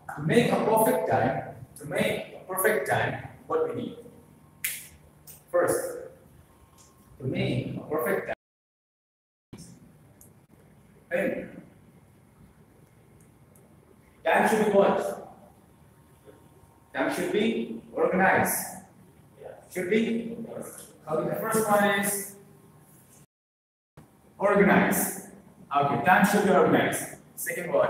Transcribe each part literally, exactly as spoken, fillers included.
To make a perfect time, to make a perfect time, what we need? First, to make a perfect time, time should be what? Time should be organized. Should be? Okay, the first one is organized. Okay, time should be organized. Second one.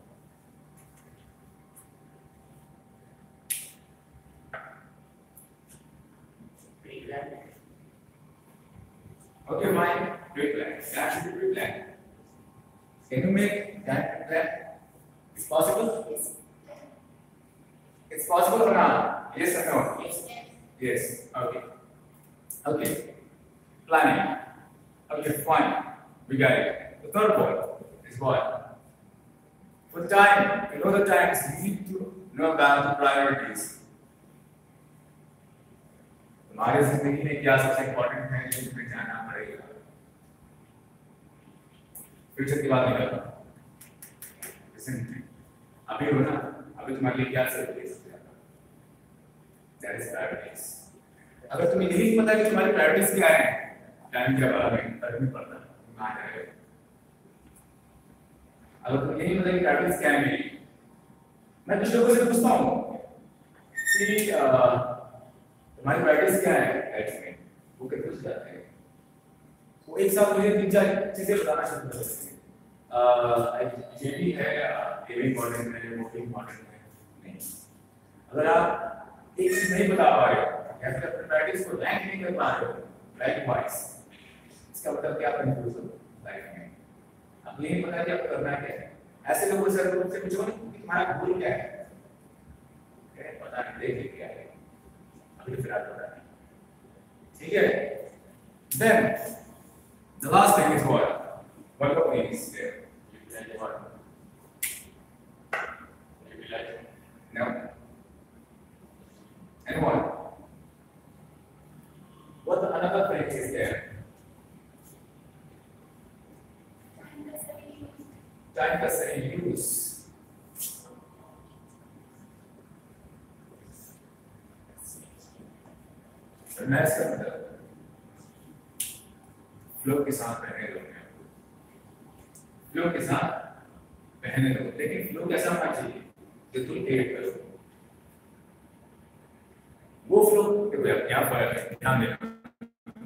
Okay, fine. Pre-plan. That should be pre-planned. Can you make that plan? It's possible? Yes. It's possible or not? Yes or no? Yes. Yes. Okay. Okay. Planning. Okay, fine. We got it. The third one is what? For time, you know the times, you need to know about the priorities. हमारे जिंदगी में क्या सबसे important है ये तुम्हें जानना पड़ेगा फ्यूचर की बात नहीं कर रहा अभी हो ना अभी तुम्हारे लिए क्या जरूरी है सबसे ज्यादा दैट इज प्रायोरिटीज अगर तुम्हें यही पता है कि तुम्हारी प्रायोरिटीज क्या है टाइम क्या बड़ा है फर्क नहीं पड़ता कहाँ जाएगा अगर तुम्हें यही पता है कि प्रायोरिटीज क्या है मेरी मैं कुछ लोगों से पूछता हूँ कि हमारी प्रायोरिटीज क्या है लाइफ में वो कंफ्यूज जाते हैं वो एक साथ मुझे तीन चार चीजें बताना शुरू कर देते हैं ये भी है ये भी इम्पोर्टेंट है वो भी इम्पोर्टेंट है नहीं अगर आप एक चीज नहीं बता पा रहे हो या फिर अपनी प्रायोरिटीज को रैंक नहीं कर पा रहे हो रैंक वाइज इसका मतलब क्या कंफ्यूज हो लाइफ में अब नहीं पता कि आपको करना क्या है ऐसे लोगों से लोगों से पूछो कि तुम्हारा गोल क्या है पता नहीं देखिए क्या है ठीक है then the last thing is what what what means there no anyone what the another thing is there time का सही use मैच का मतलब फ्लो के साथ बहने दो फ्लो के साथ बहने दो लेकिन फ्लो कैसा होना चाहिए जो तुम क्रिएट करो वो फ्लो देखो यार क्या फर्क है ध्यान देना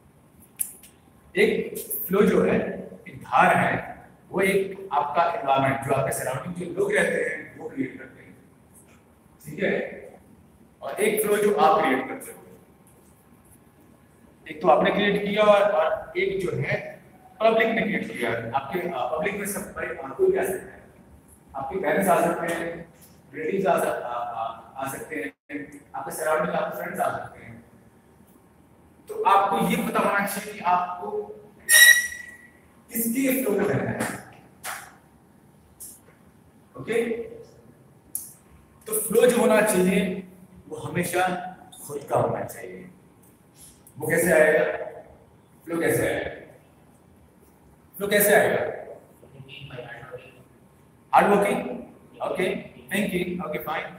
एक फ्लो जो है एक धार है वो एक आपका एनवायरनमेंट जो आपके सराउंडिंग जो लोग रहते हैं वो क्रिएट करते हैं ठीक है और एक फ्लो जो आप क्रिएट करते हो एक तो आपने क्रिएट किया और एक जो है पब्लिक ने क्रिएट किया आपके पब्लिक में सब बड़े कोई भी आ सकता है आपके पेरेंट्स आ सकते हैं रिलेटिव्स आ, आ, आ, आ सकते हैं आपके सराउंडिंग आपके फ्रेंड्स आ सकते हैं तो आपको ये पता होना चाहिए कि आपको किसके फ्लो में रहना है ओके तो फ्लो जो होना चाहिए वो हमेशा खुद का होना चाहिए वो कैसे आएगा फ्लो कैसे आएगा फ्लो कैसे आएगा hard working okay thinking okay fine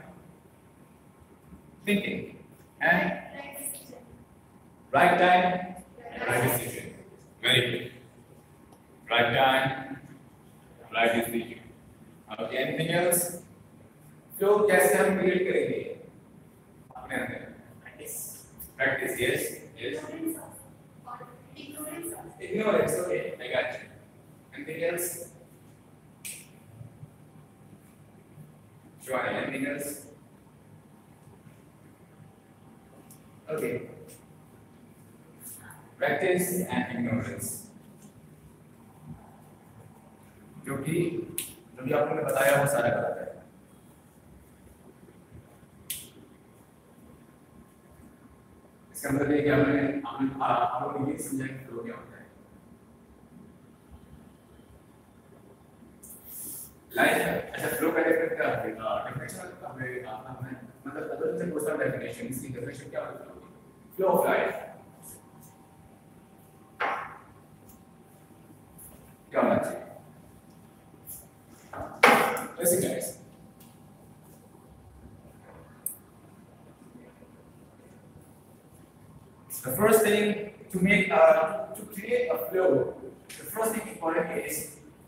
thinking and right time right decision very good right time right decision okay anything else flow कैसे हम क्रिएट करेंगे अपने अंदर practice yes Yes. Ignorance. Okay, I got you. Anything else? Sure. Anything else? Okay. Practice and ignorance. जो कि जो भी आपने बताया वो सारा गलत है इसका मतलब ये कि हमने हम आपको ये समझा कि फ्लो क्या होता है लाइफ अच्छा फ्लो का डेफिनेशन क्या होगा डेफिनेशन हमें आपने मतलब अदर से पूछा डेफिनेशन इसकी डेफिनेशन क्या होगी फ्लो ऑफ लाइफ क्या होना चाहिए Listen guys The first thing to make uh, to create a flow, the first thing important is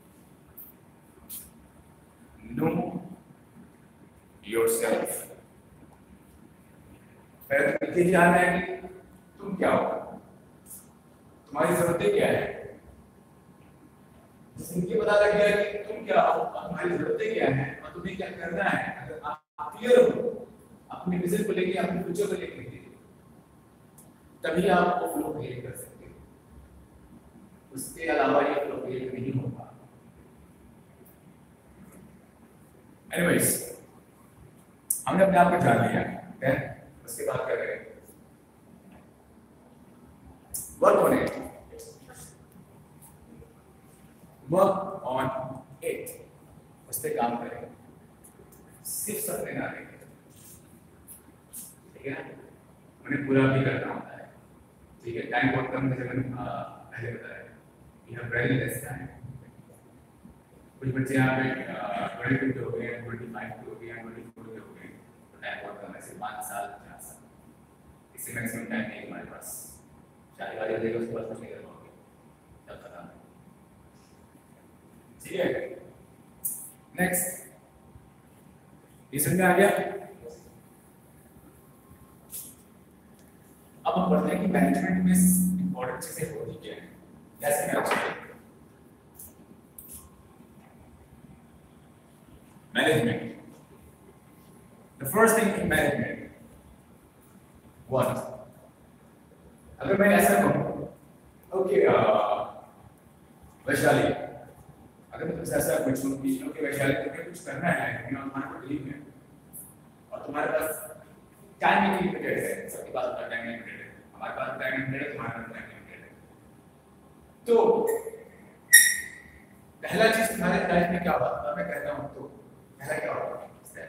know yourself. पहले तो ये जानना है कि तुम क्या हो, तुम्हारी जरूरतें क्या है। जिससे पता लग गया कि तुम क्या हो, तुम्हारी जरूरतें क्या हैं और तुम्हें क्या करना है। अगर आप क्लियर हो अपने विजन को लेके, अपने फ्यूचर को लेके, तभी आप वो फ्लो क्रिएट कर सकते हो। उसके अलावा ये फ्लो क्रिएट नहीं होगा। एनीवेज, हमने अपने आप को जान लिया है, उसके बाद क्या करें? Work on it, work on it, उस पर काम करें, सिर्फ सपने ना देखें, ठीक है? उन्हें पूरा भी करना होता है, ठीक है? टाइम बहुत कम है, जैसे मैंने पहले बताया, यह वेरी लेस टाइम। कुछ बच्चे यहाँ पे ट्वेंटी टू के हो गए, ट्वेंटी फाइव के हो गए, ट्वेंटी फोर के हो गए, तो टाइम बहुत कम है, सिर्फ पाँच साल चार साल, इससे मैक्सिमम टाइम नहीं है हमारे पास। शादी वादी हो जाएगी उसके बाद कुछ नहीं कर पाओगे, तब खत्म है, ठीक है? नेक्स्ट, ये समझ में आ गया? अब हम बढ़ते हैं कि मैनेजमेंट में इंपॉर्टेंट चीजें होती क्या है, जैसे मैं आपसे management. The first thing in management, what? अगर मैं ऐसा कहूँ, okay, वैशाली, अगर मैं तुमसे ऐसा पूछूं कि okay वैशाली तुम्हें कुछ करना है, तुम्हारे को ड्रीम है, और तुम्हारे पास टाइम लिमिटेड है, सबके पास टाइम लिमिटेड है, हमारे पास टाइम लिमिटेड है, तुम्हारे पास टाइम लिमिटेड है, तो पहला चीज तुम्हारे लाइफ में क्या होगा? मैं कहता हूँ तो पहला क्या होगा?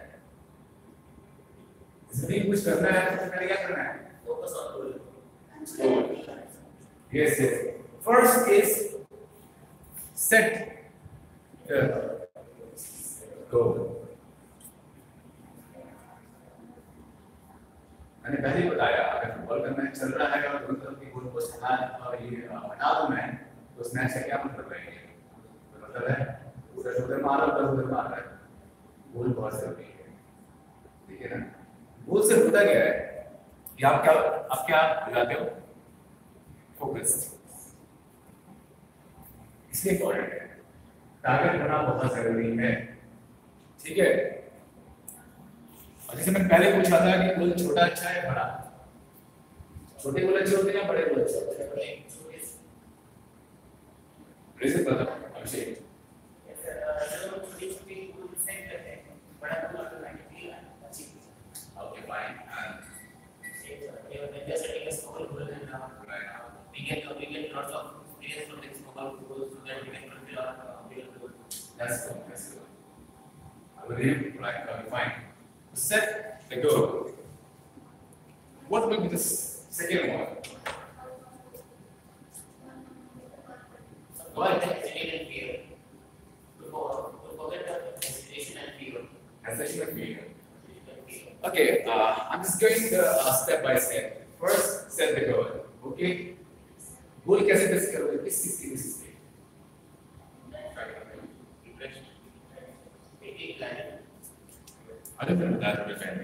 जिंदगी कुछ करना है तो पहले क्या करना है? Focus on goal. Yes yes, first is set the goal. मैंने पहले ही बताया, अगर फुटबॉल का मैच चल रहा है और दोनों तरफ के गोल पोस्ट हटा और ये हटा दो मैं, तो उस मैच का क्या मतलब है? मतलब है उधर उधर मार रहा है, उधर मार रहा है। गोल बहुत जरूरी है, ठीक है ना? गोल से होता क्या है कि आप क्या आप क्या बुलाते हो? फोकस। इसलिए इम्पोर्टेंट है, टारगेट होना बहुत जरूरी है, ठीक है? और जैसे मैंने पहले पूछा था कि गोल छोटा अच्छा है बड़ा? छोटे गोल अच्छे होते हैं, बड़े गोल अच्छे होते हैं? रीजन बताओ अभिषेक। Okay, fine. And when we are setting a small goal, and we get we get lots of experience from this small goal, so that we can fulfill our bigger goal. That's good. That's good. I believe, right? Okay, fine. Set the goal. What will be the second one? What hesitation and fear? To forget the hesitation and fear. Hesitation and fear. Okay, uh, I'm just going to, uh, step by step. First, set the goal. Okay? Goal कैसे set करोगे? किस चीज़ की basis पे? Other than that, defending.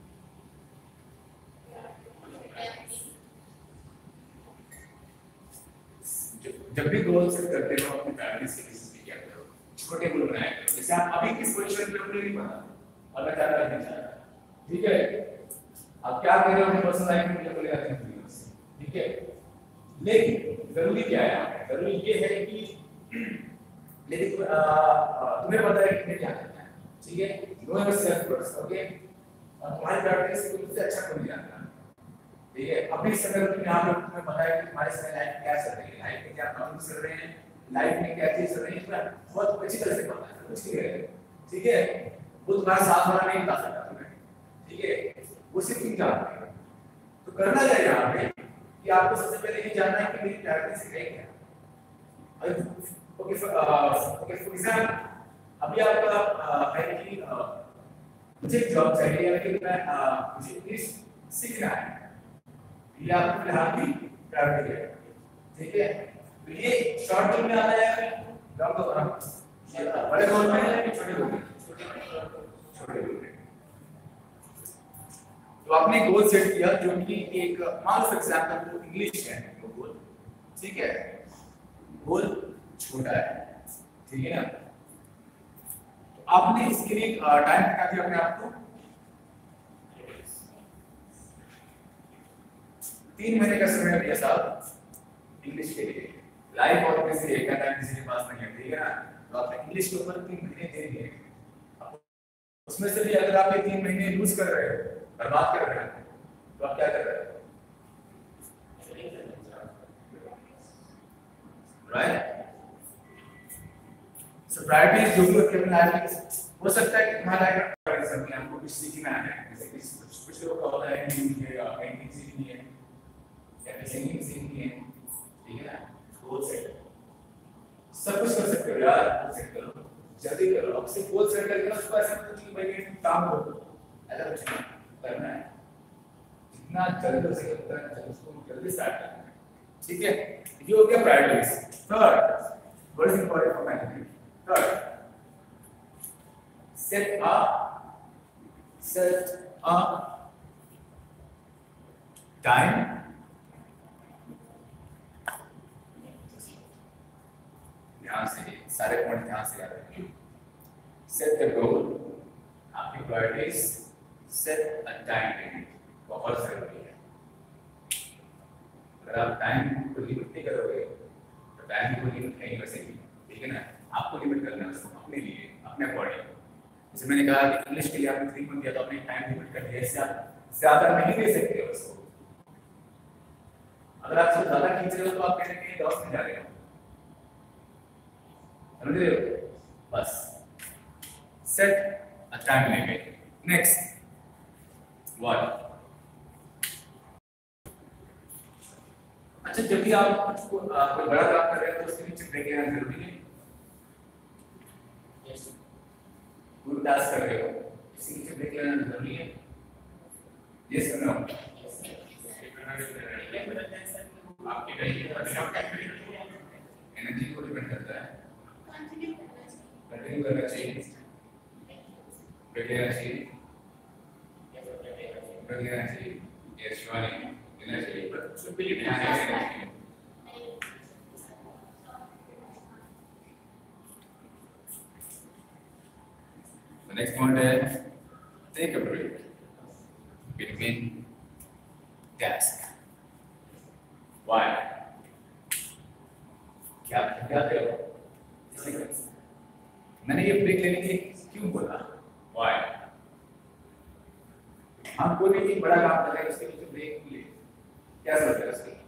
जब भी goal set करते हो अपनी फैमिली से बेसिस पे क्या करो? छोटे गोल बनाया करो। जैसे आप अभी किस पोजीशन पे हो नहीं पता, और मैं क्या करना चाहता हूँ, ठीक है? आप क्या कर रहे हो अपनी पर्सनल लाइफ में, मुझे बोले जाते हैं, ठीक है? लेकिन जरूरी क्या है? जरूरी ये है कि लेकिन तुम्हें पता है कि तुम्हें क्या करना है, ठीक है? Know yourself first, okay? और तुम्हारी प्रैक्टिस से तुमसे अच्छा कोई नहीं जानता, ठीक है? अभी समय में आप लोग तुम्हें पता है कि तुम्हारे समय लाइफ क्या चल रही है, लाइफ में क्या प्रॉब्लम्स चल रहे हैं, लाइफ में क्या चीज चल रही है, बहुत अच्छी तरह से पता है, कुछ है, ठीक है? वो तुम्हारा साथ वाला नहीं बता सकता तुम्हें, ठीक है? वो सिर्फ तुम जानते हो। तो करना क्या है यहाँ पे कि आपको सबसे पहले ये जानना है कि मेरी प्रैक्टिस है क्या। ओके ओके फॉर एग्जांपल अभी आपका है कि मुझे जॉब चाहिए, लेकिन मैं मुझे इंग्लिश सीखना है, ये आपको फिलहाल भी प्रायोरिटी है, ठीक है। तो ये शॉर्ट गोल में आता है, लॉन्ग गोल में, बड़े गोल में, छोटे गोल में, छोटे गोल में। तो आपने गोल सेट किया जो कि एक मान लो फॉर एग्जांपल वो इंग्लिश है वो गोल, ठीक है, गोल छोटा है, ठीक है ना। तो आपने इसके लिए टाइम कितना दिया अपने आप को, तीन महीने का समय दिया साहब इंग्लिश के लिए। लाइफ और किसी एक का टाइम किसी के पास नहीं है, ठीक है ना। तो आप इंग्लिश के ऊपर तीन महीने देंगे, उसमें से भी अगर आप ये तीन महीने लूज कर रहे हो, बर्बाद कर रहे हैं, तो आप क्या कर रहे हो, राइट। सो प्रायोरिटीज जो भी आपके लाइफ में हो सकता है कि तुम्हारा लाइफ में आपको कुछ सीखना है, जैसे कि कुछ लोग का होता है कि पेंटिंग सीखनी है या सिंगिंग सीखनी है, ठीक है ना। गोल सेट सब कुछ कर सकते हो यार, सेट करो, जल्दी करो, अब सिर्फ गोल सेट करके ना उसको ऐसा मत कि भाई काम करो, ऐसा कुछ नहीं करना है, जितना जल्दी से होता है उसको जल्दी स्टार्ट करना है, ठीक है। ये हो गया priorities. Third, what is important for management, third, set a set a time ध्यान से, सारे पॉइंट ध्यान से याद रखिए। सेट द गोल, आपकी priorities, set a time limit, बहुत जरूरी है। अगर आप टाइम को लिमिट नहीं करोगे तो टाइम को लिमिट नहीं कर सकते, ठीक है ना। आपको लिमिट करना है उसको अपने लिए, अपने अकॉर्डिंग। जैसे मैंने कहा कि इंग्लिश के लिए आपने थ्री मंथ दिया तो आपने टाइम लिमिट कर दिया, इससे आप ज्यादा नहीं दे सकते हो उसको। अगर आप सब ज्यादा खींच रहे हो तो आप कहने के लॉस में जा रहे हो, समझ रहे हो। बस set a time limit. Next what, अच्छा जब भी आप कोई बड़ा काम कर रहे हैं तो उसके नीचे ब्रेक लेना जरूरी है। यस, कोई टास्क कर रहे हो इसके नीचे ब्रेक लेना जरूरी है, यस और नो। आपकी एनर्जी को डिपेंड करता है, कंटिन्यू करना चाहिए, ब्रेक लेना चाहिए, ब्रेक लेना चाहिए, यस शिवानी लेना चाहिए, पर शुड बी ध्यान देना चाहिए। The next point is take a break between tasks. Why? क्या क्या करो? मैंने ये ब्रेक लेने के क्यों बोला? Why? हम कोई भी बड़ा काम कर रहे हैं उसके लिए ब्रेक ले, क्या जरूरत है उसकी?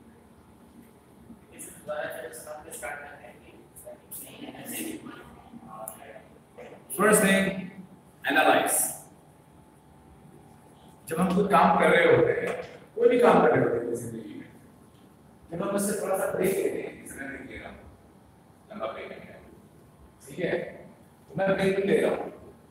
इस द्वारा जब स्टार्ट स्टार्ट करते हैं कि फर्स्ट थिंग एनालाइज। जब हम कोई काम कर रहे होते हैं, कोई भी काम कर रहे होते हैं जिंदगी में, जब हम उससे थोड़ा सा ब्रेक लेते हैं, इसमें ब्रेक ले रहा हूँ, लंबा ब्रेक नहीं है, ठीक है, तो मैं ब्रेक ले रहा हूँ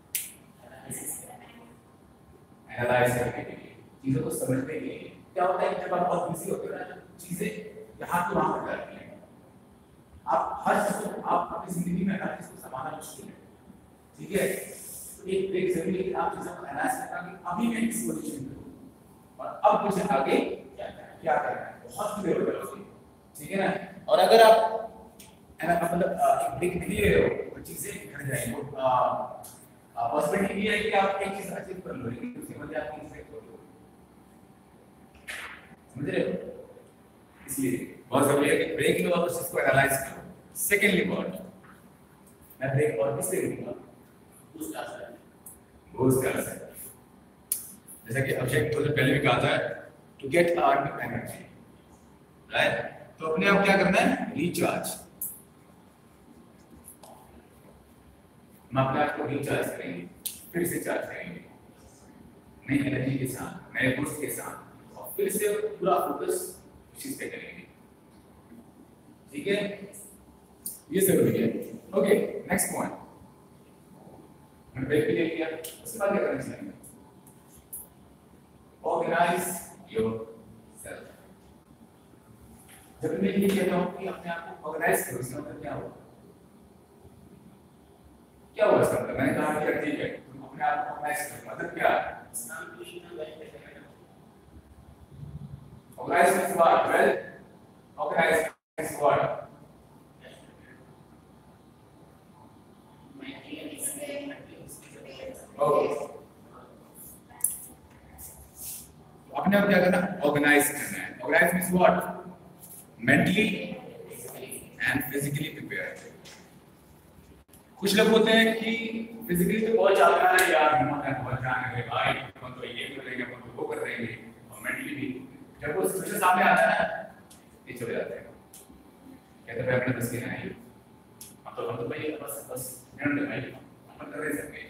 एनालाइज करने के लिए, चीजों को समझने के लिए। क्या होता है जब आप बहुत बिजी होते हो ना, जब चीजें यहाँ तो वहां पर जाती हैं, आप हर चीज को, आप अपनी जिंदगी में हर चीज को संभालना मुश्किल है, ठीक है। तो एक ब्रेक जरूरी है कि आप चीजों को एनालाइज करना कि अभी मैं इस पोजीशन पे हूं और अब मुझे आगे क्या करना है, क्या करना है, बहुत क्लियर हो जाए, ठीक है ना। और अगर आप मतलब एक ब्रेक नहीं ले रहे हो तो चीजें घट जाएंगी, पॉसिबिलिटी ये है कि आप एक चीज अचीव कर लो लेकिन उसके बदले आप तीन ब्रेक कर लो, समझ रहे हो। इसलिए बहुत जरूरी है कि ब्रेक लो और उस चीज को एनालाइज करो। सेकेंडली वर्ड, मैं ब्रेक और किससे लूंगा, बूस्ट कर सकते बूस्ट कर सकते जैसा कि अभिषेक को पहले भी कहा था, to get our new energy, right. तो अपने आप क्या करना है, रिचार्ज। हम अपने आप को रिचार्ज करेंगे, फिर से चार्ज करेंगे नई एनर्जी के साथ, नए बूस्ट के साथ, और फिर से पूरा फोकस उस चीज पे करेंगे, ठीक है। ये जरूरी है। ओके, नेक्स्ट पॉइंट, मैंने ब्रेक भी ले लिया, उसके बाद क्या करना चाहिए, ऑर्गेनाइज योरसेल्फ। जब मैं ये कहता हूँ कि अपने आप को ऑर्गेनाइज करो, इसका मतलब क्या हुआ? क्या हुआ इसका मतलब? मैंने कहा कि ठीक है तुम अपने आप को ऑर्गेनाइज करो, मतलब क्या? Organise means what? Well organise means what? Okay, अपने आप क्या करना? ऑर्गेनाइज करना है। Organise means what? Mentally and physically prepare. कुछ लोग होते हैं कि फिजिकली तो बहुत ज्यादा है यार, हिम्मत है, बहुत जान है भाई, अपन तो ये कर लेंगे, अपन तो वो कर लेंगे, और मेंटली भी जब वो सिचुएशन सामने आता है ये चले जाते हैं, कहते हैं अपने बस की नहीं, अब तो हम तो भाई बस बस निर्णय भाई अपन कर नहीं सकते,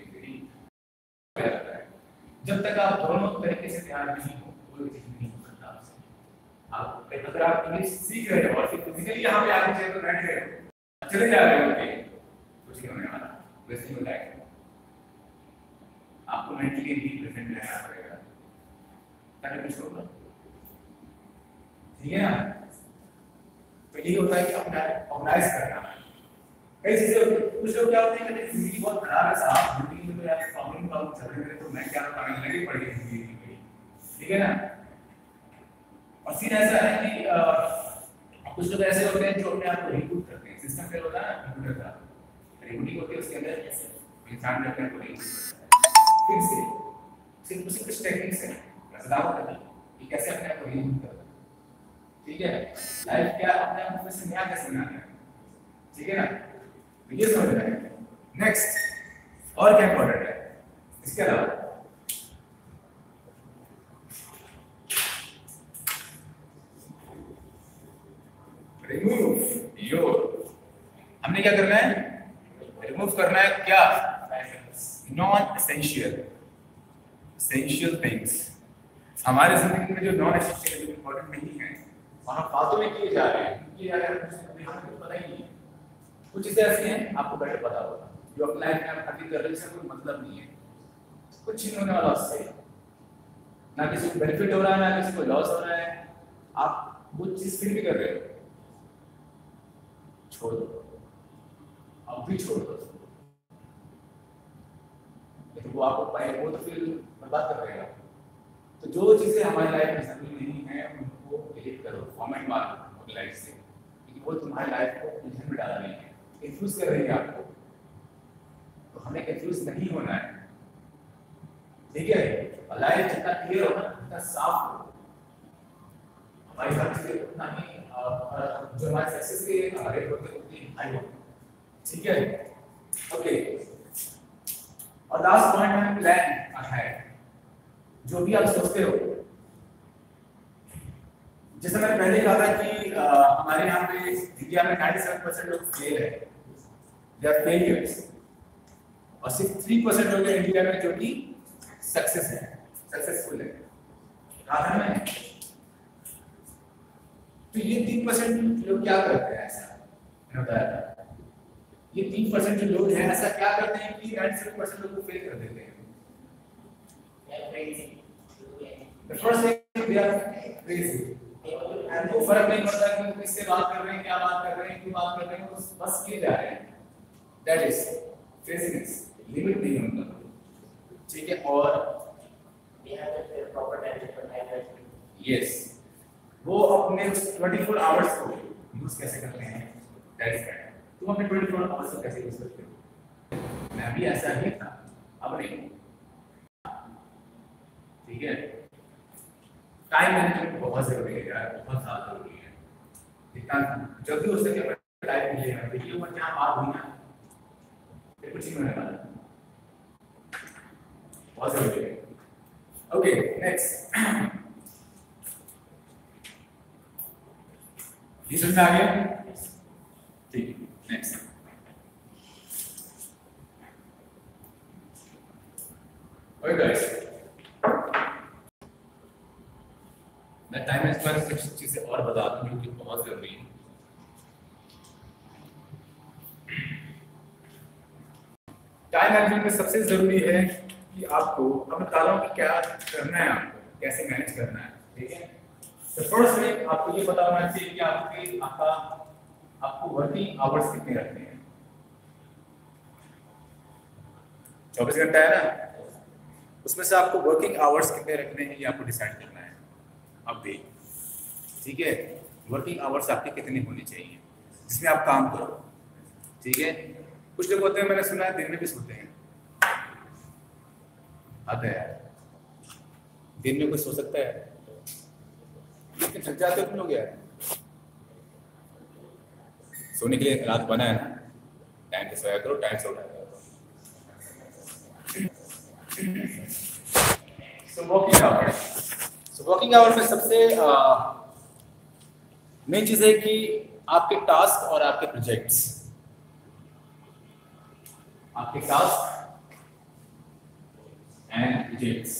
जब तक आप दोनों तरीके से तैयार नहीं हो कोई चीज नहीं हो सकता आपसे। आप अगर आप इंग्लिश सीख रहे हो और फिर फिजिकली यहाँ पे आके चेयर पर बैठ रहे हो, चले जा रहे हो, कुछ नहीं होने वाला, वैसे ही होता है। आपको मेंटली भी प्रेजेंट रहना पड़ेगा ताकि कुछ होगा, ठीक है ना? तो यही होता है कि अपना ऑर्गेनाइज करना है। कई चीजें कुछ लोग क्या होते हैं कि जिंदगी बहुत खराब है साहब, जिंदगी में तो यार प्रॉब्लम प्रॉब्लम चल रही है, तो मैं क्या करने लगी पड़ी है जिंदगी में, ठीक है ना? और सीन ऐसा है कि आ, कुछ लोग ऐसे होते हैं जो अपने आप को रिबूट करते हैं, सिस्टम फेल होता है ना, रिबूट करता है, रिबूटिंग होती है, उसके अंदर इंसान अपने आप को रिबूट करता है। फिर से सिर्फ उसी कुछ टेक्निक्स हैं, बताओ कि कैसे अपने आप को रिबूट करता है, ठीक है? लाइफ क्या अपने आप में से नया कैसे बनाना है, ठीक है ना? ये समझ रहे हैं। नेक्स्ट और क्या इंपॉर्टेंट है इसके अलावा? रिमूव योर, हमने क्या करना है? रिमूव करना है क्या? Non essential essential things. हमारे जिंदगी में जो नॉन एसेंशियल जो इंपॉर्टेंट नहीं है वहां फालतू में किए जा रहे हैं, किए जा रहे हैं, हमें पता ही नहीं है। कुछ चीजें ऐसी हैं आपको बेटर पता होगा जो अपनी लाइफ में आप हासिल कर रहे हैं, इसका कोई मतलब नहीं है, कुछ नहीं होने वाला उससे, ना किसी को बेनिफिट हो रहा है ना किसी को लॉस हो रहा है, आप वो चीज फिर भी कर रहे हो, छोड़ दो, अब भी छोड़ दो, लेकिन वो आपको पाए वो तो फिर बर्बाद कर देगा। तो जो चीजें हमारी लाइफ में जरूरी नहीं है उनको डिलीट करो, फॉर्मेट मारो अपनी लाइफ से, क्योंकि वो तुम्हारी लाइफ को उलझन में डाल रही है, कंफ्यूज कर रही है आपको। तो हमें कंफ्यूज नहीं होना है, ठीक है? लाइफ जितना क्लियर होगा उतना साफ हो, हमारी हर चीजें उतना ही जो हमारे सक्सेस के रेट होते उतनी हाई हो, ठीक है? ओके, और लास्ट पॉइंट है प्लान अहेड। जो भी आप सोचते हो, जैसे मैंने पहले कहा था कि आ, हमारे यहाँ पे इंडिया में सत्तानवे परसेंट लोग फेल है, दे आर फेलियर्स, और सिर्फ तीन परसेंट लोग हैं इंडिया में जो कि सक्सेस है, सक्सेसफुल है। कहा मैं तो ये तीन परसेंट लोग क्या करते हैं? ऐसा मैंने बताया था, ये तीन परसेंट जो लोग हैं ऐसा क्या करते हैं कि सत्तानवे परसेंट लोग को फेल कर देते हैं। The first thing they are crazy, उनको फर्क नहीं पड़ता कि वो किससे बात कर रहे हैं, क्या बात कर रहे हैं, क्यों बात कर रहे हैं, वो बस किए जा रहे हैं। That is craziness, लिमिट नहीं होता, ठीक है? और yes, वो अपने चौबीस आवर्स को यूज कैसे करते हैं, that is right. तुम अपने चौबीस आवर्स को कैसे यूज करते हो? मैं भी ऐसा ही था, अब नहीं, ठीक है? टाइम मैनेजमेंट बहुत जरूरी है यार, बहुत ज्यादा जरूरी है। जितना जल्दी हो सके टाइम मिले ना, देखिए वो क्या बात हुई ना, ये कुछ नहीं होने वाला, बहुत जरूरी है। ओके, नेक्स्ट, ये समझ में आ गया? ठीक है, नेक्स्ट। ओके गाइस, मैं टाइम मैनेजमेंट कुछ चीजें और बता दूं जो कि बहुत जरूरी है। टाइम मैनेजमेंट में सबसे जरूरी है कि आपको, अब बता रहा हूं कि क्या करना है, आपको कैसे मैनेज करना है, ठीक है? तो फर्स्ट थिंग आपको ये पता होना चाहिए कि आपके आपका आपको वर्किंग आवर्स कितने रखने हैं। चौबीस घंटा है ना, उसमें से आपको वर्किंग आवर्स कितने रखने हैं ये आपको डिसाइड करना है अब भी, ठीक है। वर्किंग आवर्स आपके कितने होने चाहिए जिसमें आप काम करो, ठीक है। कुछ लोग होते हैं, मैंने सुना है दिन में भी सोते हैं, आता है दिन में कोई सो सकता है, लेकिन थक जाते हो तुम लोग यार। सोने के लिए रात बना है ना, टाइम से सोया करो, टाइम से उठा करो। So working hours, so working hour में सबसे मेन चीज है कि आपके टास्क और आपके प्रोजेक्ट्स, आपके टास्क एंड प्रोजेक्ट्स।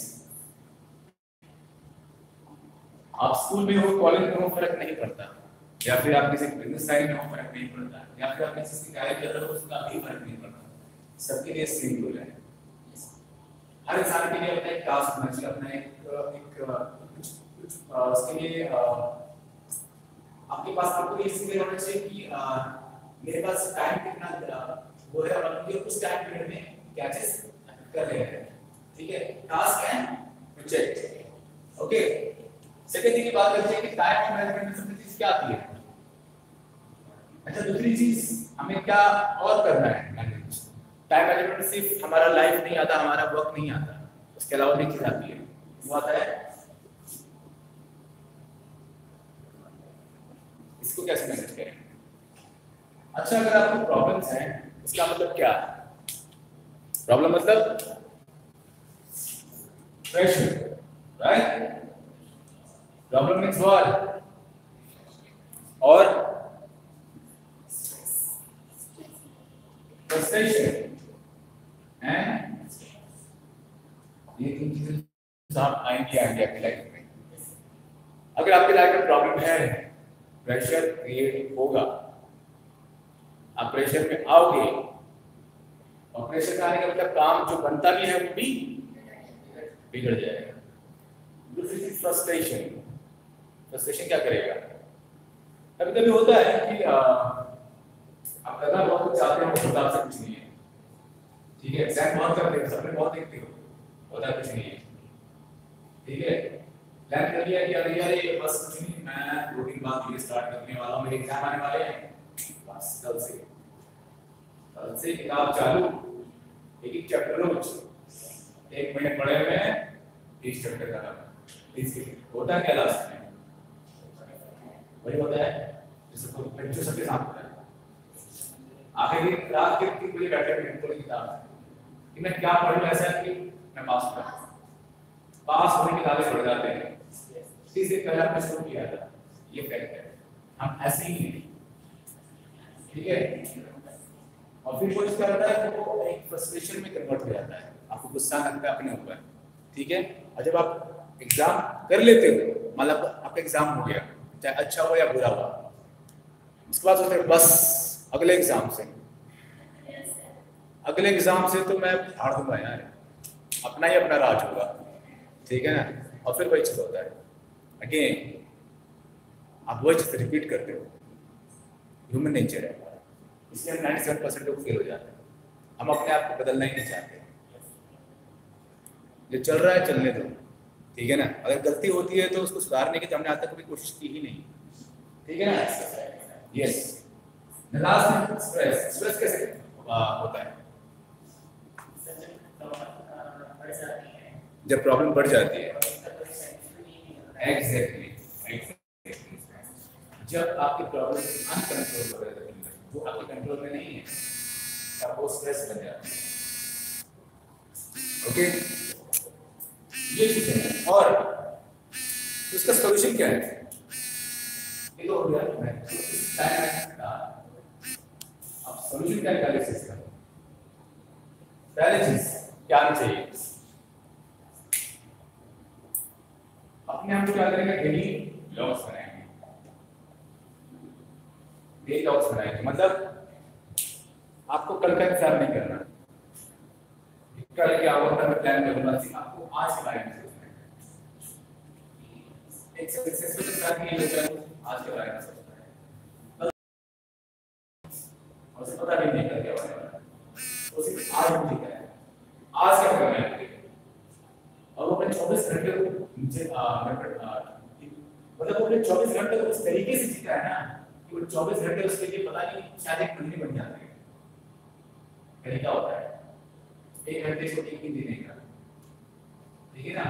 आप स्कूल में हो, कॉलेज में हो, फर्क नहीं पड़ता, या फिर आप किसी बिजनेस साइड में हो, फर्क नहीं पड़ता, या फिर आप किसी की तैयारी कर रहे हो, उसका भी फर्क नहीं पड़ता। सबके लिए सेम रूल है। हर इंसान के लिए अपना एक टास्क होना चाहिए, अपना एक एक उसके लिए आपके पास आपको ये सीखना होना चाहिए कि मेरे पास टाइम कितना वो है और मुझे उस टाइम पीरियड में क्या चीज कर रहे हैं, ठीक है। Task and project, okay. Second thing की बात करते हैं कि टाइम मैनेजमेंट में सबसे चीज क्या आती है। अच्छा, दूसरी चीज हमें क्या और करना है मैनेज। टाइम मैनेजमेंट सिर्फ हमारा लाइफ नहीं आता, हमारा वर्क नहीं आता, उसके अलावा भी चीज आती है। वो आता है इसको कैसे मैनेज करें। अच्छा, अगर आपको प्रॉब्लम्स हैं, इसका मतलब क्या है। प्रॉब्लम मतलब pressure, right. Problem means what, और फ्रस्ट्रेशन एंड ये तीन चीजें आप आएंगी आएंगी आपकी लाइफ में। अगर आपकी लाइफ में प्रॉब्लम है, प्रेशर क्रिएट होगा, आप प्रेशर में आओगे, और प्रेशर का आने का मतलब काम जो बनता भी है वो भी बिगड़ जाएगा। दूसरी चीज फ्रस्ट्रेशन। फ्रस्ट्रेशन क्या करेगा, कभी कभी होता है कि आप करना बहुत कुछ चाहते हो, होता आपसे कुछ नहीं है, ठीक है। एग्जाम बहुत करते हो, सबने बहुत देखते हो, होता कुछ नहीं है, ठीक है। प्लान कर लिया कि अरे यार ये बस कुछ नहीं, मैं दो दिन बाद ये स्टार्ट करने वाला हूँ, मेरे एग्जाम आने वाले हैं, बस कल से कल से किताब चालू, एक एक चैप्टर रोज, एक महीने पढ़े हुए हैं, तीस चैप्टर का तीस होता है क्या लास्ट में, वही होता है जैसे कोई बच्चों सबके साथ होता है। आखिर रात के तीन बजे बैठे हुए थोड़ी किताब कि मैं क्या पढ़ूं ऐसा कि मैं पास हो जाऊं, पास होने के लालच बढ़ जाते हैं। इससे पहले आपने शुरू किया था, ये फैक्ट है, हम ऐसे ही हैं, ठीक है। और फिर वो क्या होता है, वो एक फ्रस्ट्रेशन में कन्वर्ट हो जाता है, आपको गुस्सा लगता है अपने ऊपर, ठीक है। और जब आप एग्जाम कर लेते हो, मतलब आपका एग्जाम हो गया, चाहे अच्छा हो या बुरा हुआ, उसके बाद सोचते बस अगले एग्जाम से, अगले एग्जाम से तो मैं फाड़ दूंगा यार, अपना ही अपना राज होगा, ठीक है ना। और फिर वही चीज होता है, अगेन आप वही चीज रिपीट करते हो, ह्यूमन नेचर है। इसलिए हम नाइन्टी सेवन परसेंट लोग फेल हो जाते हैं, हम अपने आप को बदलना ही नहीं चाहते। जो चल रहा है चलने दो, ठीक है ना। अगर गलती होती है तो उसको सुधारने की तो हमने आज तक कभी कोशिश की ही नहीं, ठीक है ना। Yes, last stress. स्ट्रेस कैसे होता है, जब प्रॉब्लम बढ़ जाती है। एग्जैक्टली एग्जैक्टली जब आपकी प्रॉब्लम अनकंट्रोल हो जाती है, वो आपके कंट्रोल में नहीं है, तब वो स्ट्रेस बन जाता है, ओके। ये चीज है, और उसका सॉल्यूशन क्या है, ये तो हो गया मैं इस टाइम का। अब सॉल्यूशन क्या निकालें इसका। पहली चीज क्या आनी चाहिए, अपने आप को क्या करेंगे, डेली लॉग्स बनाएंगे, डेली लॉग्स बनाएंगे। मतलब आपको कल का इंतजार नहीं करना, कल क्या होगा मैं प्लान करूंगा, आपको आज के बारे में सोचना है। एक सक्सेसफुल स्टार्ट नहीं लेता है आज के बारे में सोचता है और उसे पता भी नहीं कर क्या होने वाला है। तो सिर्फ आज भी ठीक है, आज क्या करना है और वो अपने चौबीस घंटे को नीचे मतलब वो अपने चौबीस घंटे को उस तरीके से जीता है ना कि वो चौबीस घंटे उसके लिए पता नहीं शायद एक महीने बन जाते हैं। तरीका होता है एक घंटे से एक दिन देने का, ठीक है ना।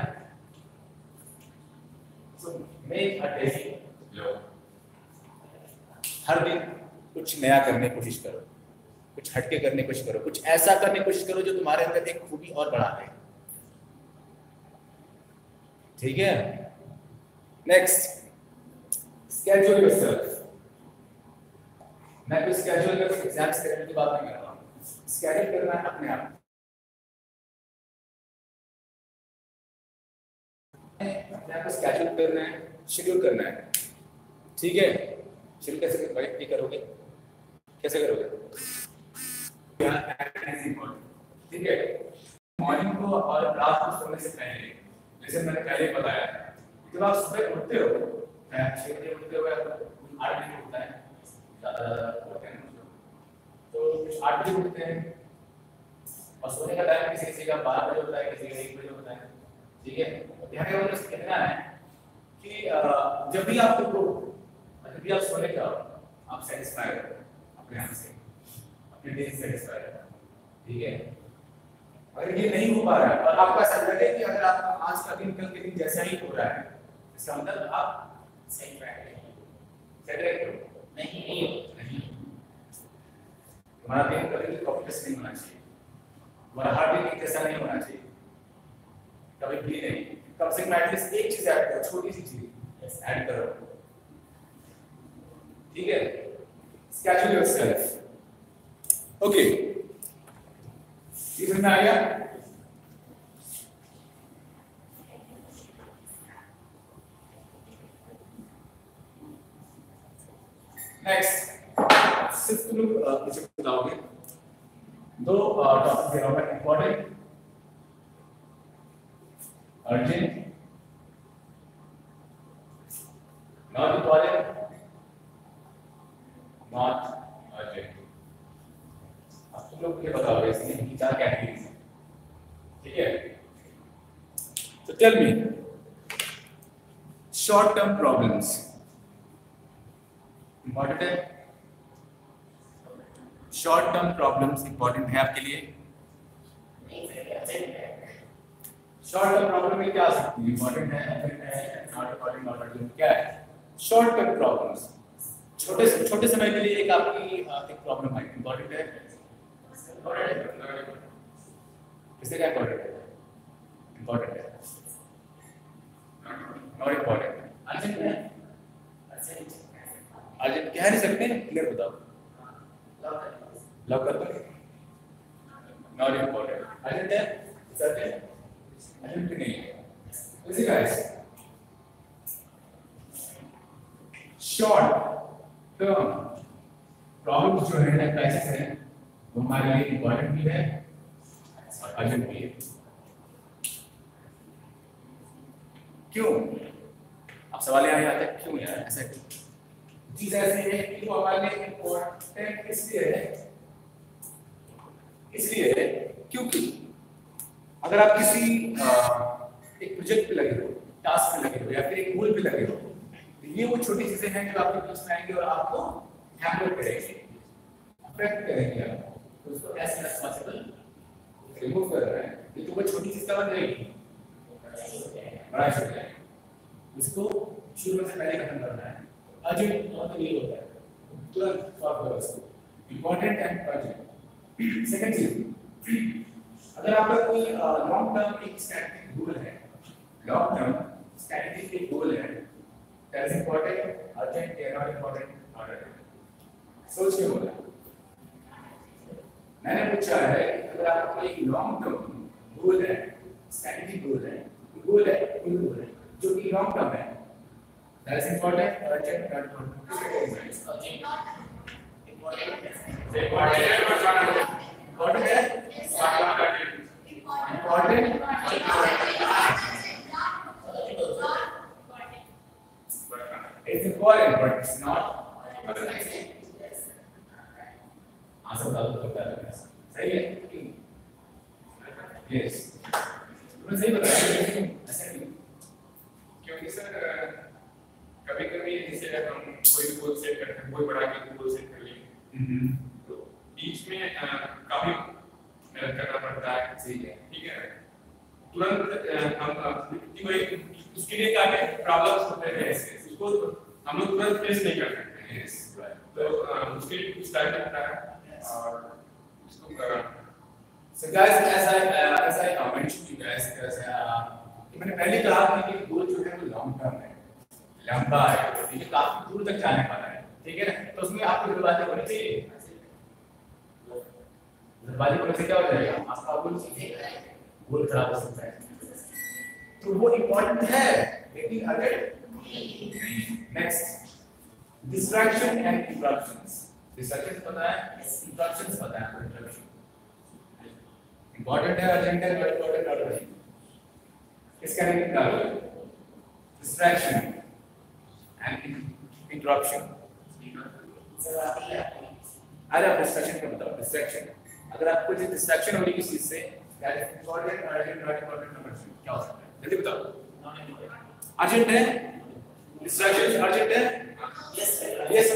सो मेक अ डेली लो, हर दिन कुछ नया करने की कोशिश करो, कुछ हटके करने की कोशिश करो, कुछ ऐसा करने की कोशिश करो जो तुम्हारे अंदर एक खूबी और बढ़ा दे, ठीक है। Next, schedule yourself. मैं कोई स्केड्यूल कर एग्जाम स्केड्यूल की बात नहीं कर रहा हूँ, स्केड्यूल करना है अपने आप। अपने आप को स्केड्यूल करना है, शेड्यूल करना है, ठीक है। शेड्यूल कैसे भाई करोगे, कैसे करोगे, ठीक है। मॉर्निंग को और रात को सोने से पहले, जैसे मैंने पहले बताया, जब आप सुबह उठते हो, छह बजे उठते हो या आठ बजे उठता है, ज़्यादा होते हैं तो आठ बजे उठते हैं और सोने का टाइम किसी किसी का बारह बजे होता है, किसी का एक बजे होता है, ठीक है। ध्यान रखना कहना है कि जब भी आप उठो, जब भी आप सोने जाओ, आप सेटिस्फाइड हो अपने आप से, अपने डे से सेटिस्फाइड हो, ठीक है। अगर ये नहीं हो पा रहा है और आपको ऐसा लगे कि अगर आपका आज का दिन कल के दिन जैसा ही हो रहा है, इसका मतलब आप सही ट्रैक पे हो, नहीं नहीं नहीं हमारा दिन कभी भी कॉम्पिटिशन नहीं होना चाहिए, हमारा हर दिन एक जैसा नहीं होना चाहिए, कभी भी नहीं। कम से कम एटलीस्ट एक चीज ऐड करो, छोटी सी चीज ऐड करो, ठीक है। Schedule yourself, okay. ये समझ में आ गया? नेक्स्ट, सिर्फ तुम लोग मुझे बताओगे दो टॉपिक दे रहा हूं मैं, important, urgent, not important, not urgent. अब तुम लोग मुझे बताओगे इसमें इनकी चार कैटेगरीज हैं, ठीक है। तो tell me, short term problems important है, शॉर्ट टर्म प्रॉब्लम्स इंपॉर्टेंट है आपके लिए? शॉर्ट टर्म प्रॉब्लम में क्या आ सकती है, इंपॉर्टेंट है, नॉट इंपॉर्टेंट, नॉट अर्जेंट, क्या है शॉर्ट टर्म प्रॉब्लम्स? छोटे छोटे समय के लिए एक आपकी एक प्रॉब्लम आई, इंपॉर्टेंट है, किससे क्या इंपॉर्टेंट है, इंपॉर्टेंट है, नॉट इंपॉर्टेंट, अर्जेंट है, अर्जेंट कह नहीं सकते, क्लियर बताओ, लॉक कर दो, नॉट इंपॉर्टेंट, अर्जेंट है, सर्टेन, अर्जेंट नहीं है। इसी गाइस, शॉर्ट टर्म प्रॉब्लम्स जो है, क्राइसिस है, वो हमारे लिए इंपॉर्टेंट भी है और अर्जेंट भी है। क्यों? अब सवाल यहाँ आता है क्यों यार ऐसा क्यों? चीज ऐसी है कि वो हमारे लिए इंपॉर्टेंट इसलिए है, इसलिए है क्योंकि अगर आप किसी आ, एक प्रोजेक्ट पे लगे हो, टास्क पे लगे हो या फिर एक गोल पे लगे हो, तो ये वो छोटी चीजें हैं जो आपके बीच में आएंगी और आपको हैम्पर करेंगे, अफेक्ट करेंगे आपको, तो उसको as such as possible remove कर रहा है। ये तो वो छोटी चीज का बन जाएगी, बड़ा हो जाएगा, इसको शुरू से पहले खत्म करना है। अर्जेंट मतलब ये होता है तुरंत सॉल्व करो इसको, इंपॉर्टेंट एंड अर्जेंट। सेकंड चीज, अगर आपका कोई लॉन्ग टर्म एक स्ट्रैटेजिक गोल है, लॉन्ग टर्म स्ट्रैटेजिक एक गोल है, दैट इज इंपॉर्टेंट, अर्जेंट या नॉट इंपॉर्टेंट, नॉट अर्जेंट। सोच के बोला, मैंने पूछा है अगर आपका कोई लॉन्ग टर्म गोल है, स्ट्रैटेजिक गोल है, गोल है कोई गोल है जो कि लॉन्ग टर्म है, that is important, urgent, not important, important है, important है, important है यस तुमने सही बताया ऐसा नहीं क्योंकि सर कभी कभी जैसे हम कोई भी गोल सेट करते हैं, कोई बड़ा गोल सेट कर लिए तो बीच में काफी मेहनत करना पड़ता है, सही है ठीक है। तुरंत हम उसके लिए क्या प्रॉब्लम्स होते हैं, उसको हम लोग तुरंत फेस नहीं कर सकते हैं, तो उसके लिए कुछ टाइम लगता है और उसको करना। So guys, as I uh, as I mentioned to you guys, because uh, मैंने पहले कहा था कि गोल जो है वो लॉन्ग टर्म है, लंबा है, ठीक है, काफी दूर तक जाने वाला है, ठीक है ना। तो उसमें आपको जल्दबाजी होनी चाहिए, जल्दबाजी होने से क्या हो जाएगा, आपका गोल गोल खराब हो सकता है। तो वो इम्पोर्टेंट है, लेकिन अगर next distraction and interruptions, distraction पता है, इंटरप्शंस पता है, इंटरप्शन इम्पोर्टेंट है, अर्जेंट है, नॉट इम्पोर्टेंट, नॉट अर्जेंट। इसका रीडिंग डालो, डिस्ट्रैक्शन एंड इंटरप्शन। अरे आप डिस्ट्रैक्शन क्या बताओ, डिस्ट्रैक्शन अगर आपको जो डिस्ट्रैक्शन हो रही है किसी चीज से, that is important, urgent, not important, not urgent, क्या हो सकता है, जल्दी बताओ। अर्जेंट है, डिस्ट्रैक्शन अर्जेंट है, yes yes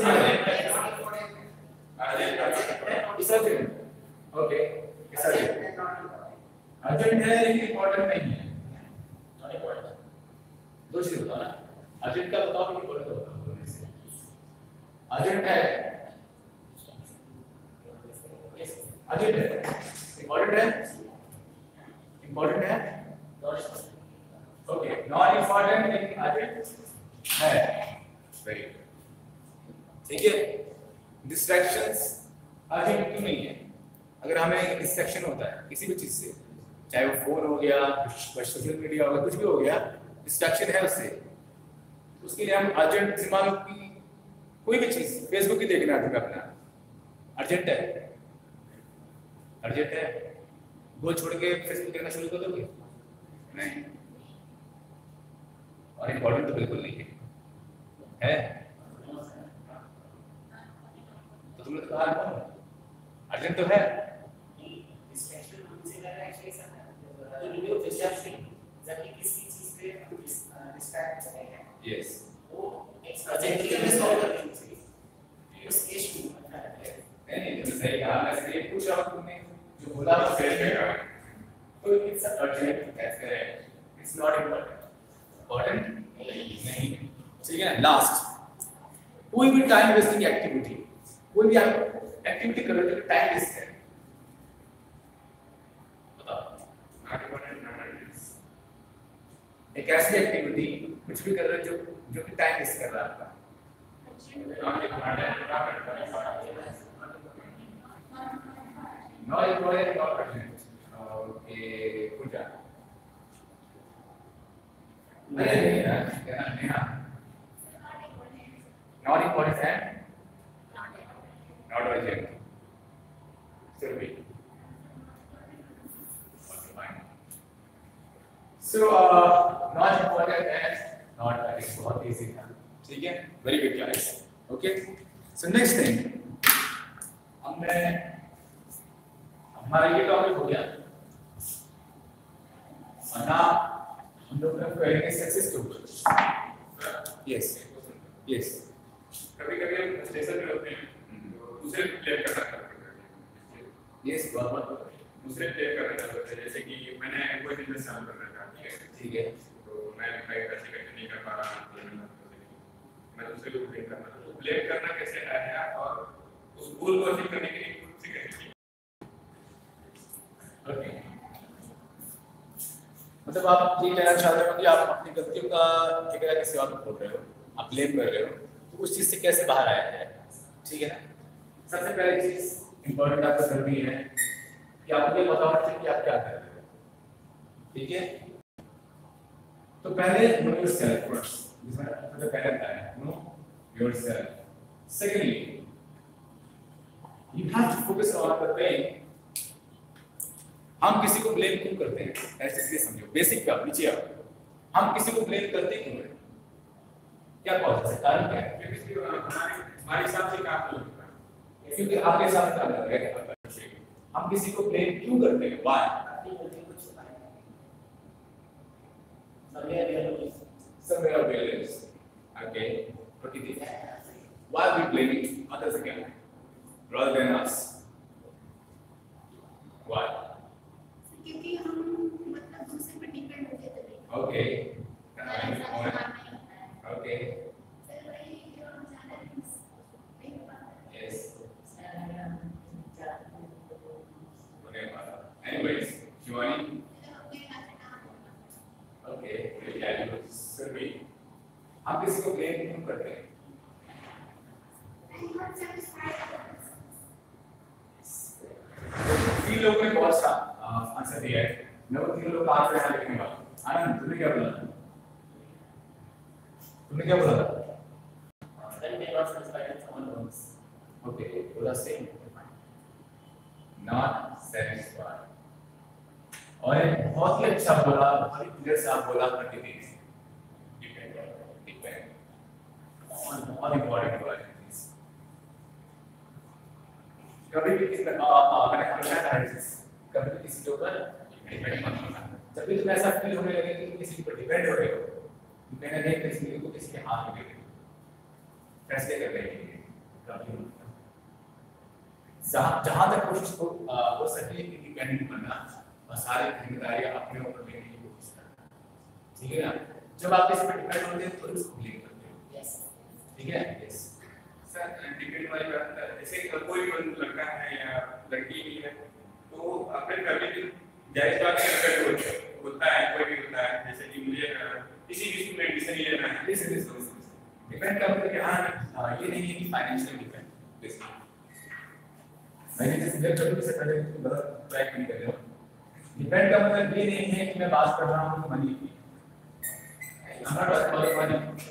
urgent, okay urgent है लेकिन इम्पोर्टेंट नहीं है, नॉट इम्पोर्टेंट। दो चीजें बताओ ना, अर्जेंट का बताओ, इम्पोर्टेंट का बताओ। अर्जेंट है, अर्जेंट है, इम्पोर्टेंट है, इम्पोर्टेंट है, ओके नॉट इम्पोर्टेंट लेकिन अर्जेंट है, वेरी गुड, ठीक है। डिस्ट्रैक्शंस अर्जेंट क्यों नहीं है? अगर हमें डिस्ट्रैक्शन होता है किसी भी चीज से, चाहे वो फोन हो गया, सोशल मीडिया हो गया, कुछ भी हो गया, डिस्ट्रैक्शन है उससे, उसके लिए हम अर्जेंट दिमाग की कोई भी चीज, फेसबुक ही देखना है अपना, अर्जेंट है, अर्जेंट है, गोल छोड़ के फेसबुक देखना शुरू कर दोगे? नहीं। और इम्पोर्टेंट तो बिल्कुल नहीं है, है? तो तुमने तो कहा अर्जेंट तो है, yes नहीं सही कहा, मैं ये पूछ रहा हूँ तुमने जो बोला वो सही है, तो it's urgent, that's correct, it's not important, important नहीं, ठीक है। लास्ट, कोई भी टाइम वेस्टिंग एक्टिविटी, कोई भी आप एक्टिविटी कर रहे हो तो टाइम वेस्ट है, एक ऐसी एक्टिविटी कुछ भी कर रहे हो जो जो कि टाइम वेस्ट कर रहा है आपका, not important, not urgent, okay Pooja अरे नहीं यार, क्या नेहा, नॉट इम्पोर्टेंट है, not urgent, still wait. So, uh, not important and not very बहुत easy था, ठीक है, very good guys, okay. So next thing, हमने हमारा ये टॉपिक हो गया, और ना हम लोग करेंगे सक्सेस के ऊपर, yes, yes. कभी कभी हम स्टेशन पे होते हैं, दूसरे प्ले कर सकते हैं, yes, बहुत बहुत दूसरे प्ले करना चाहते हैं, जैसे कि मैंने कोई बिजनेस चालू करना था, ठीक है, ठीक है, तो मैं मैं कैसे कैसे नहीं कर पा रहा, मैं दूसरे को प्ले करना, तो प्ले करना कैसे है और उस गोल को अचीव करने के लिए खुद से कैसे, ओके। मतलब आप ये कहना चाहते हो कि आप अपनी गलतियों का एक तरह किसी और को बोल रहे हो, आप ब्लेम कर रहे हो, तो उस चीज से कैसे बाहर आया है, ठीक है ना। सबसे पहली चीज इम्पोर्टेंट आपको करनी है कि आपको ये पता होना चाहिए कि आप क्या कर रहे हो, ठीक है। तो पहले नो योरसेल्फ फर्स्ट, जिसमें सबसे पहले आता है know yourself. Secondly you have to focus on the thing, हम किसी को ब्लेम क्यों करते हैं, ऐसे इसलिए समझो, बेसिक पे आप नीचे आओ, हम किसी को ब्लेम करते क्यों हैं, क्या कॉज है, कारण क्या है? क्योंकि हमारे हमारे हिसाब से काम नहीं होता, क्योंकि आपके साथ काम कर रहे हैं, हम किसी को ब्लेम क्यों करते हैं? Why? Somewhere realize. Okay. Prakriti. Why are we blaming others again rather than us? Why? क्योंकि हम मतलब दूसरे पे डिपेंड होते थे। Okay. Okay. Yes. Anyways, Shivani. Okay. Yeah, you survey. आप किसी को ब्लेम क्यों करते हैं? तीन लोगों ने बहुत सा आंसर दिया है। मैं वो तीन लोग का आंसर यहाँ लिखने वाला हूँ। आनंद, तुमने क्या बोला? तुमने क्या बोला? Okay, बोला same. Not satisfied. और एक बहुत ही अच्छा बोला, बहुत ही क्लियर सा बोला प्रकृति। बहुत इम्पोर्टेंट हुआ है कभी भी किसी मैंने हमेशा कहा है कभी भी किसी के ऊपर डिपेंड मत होना जब भी तुम्हें ऐसा फील होने लगे कि किसी पर डिपेंड हो रहे हो तुम कहना नहीं किसी को किसी के हाथ में दे दो फैसले कर रहे हैं कभी जहाँ जहाँ तक कोशिश हो हो सके इंडिपेंडेंट बनना और सारी जिम्मेदारियां अपने ऊपर लेने की कोशिश करना ठीक है ना जब आप किसी पर डिपेंड होते हैं तो उसको ब्लेम करते हो यस ठीक है यस सर डिपेंड वाली बात जैसे कोई भी लड़का है या लड़की भी है तो अपने फैमिली जायज बात डिपेंड होता है कोई भी होता है जैसे कि मुझे किसी भी स्कूल में एडमिशन लेना है दिस इज डिपेंड का मतलब हां ये नहीं है कि फाइनेंशियल डिपेंड दिस मैंने जैसे जब छोटे से पहले गलत ट्राई नहीं कर रहा हूं डिपेंड का मतलब ये नहीं है कि मैं बात कर रहा हूं मनी की हमारा बात बहुत मनी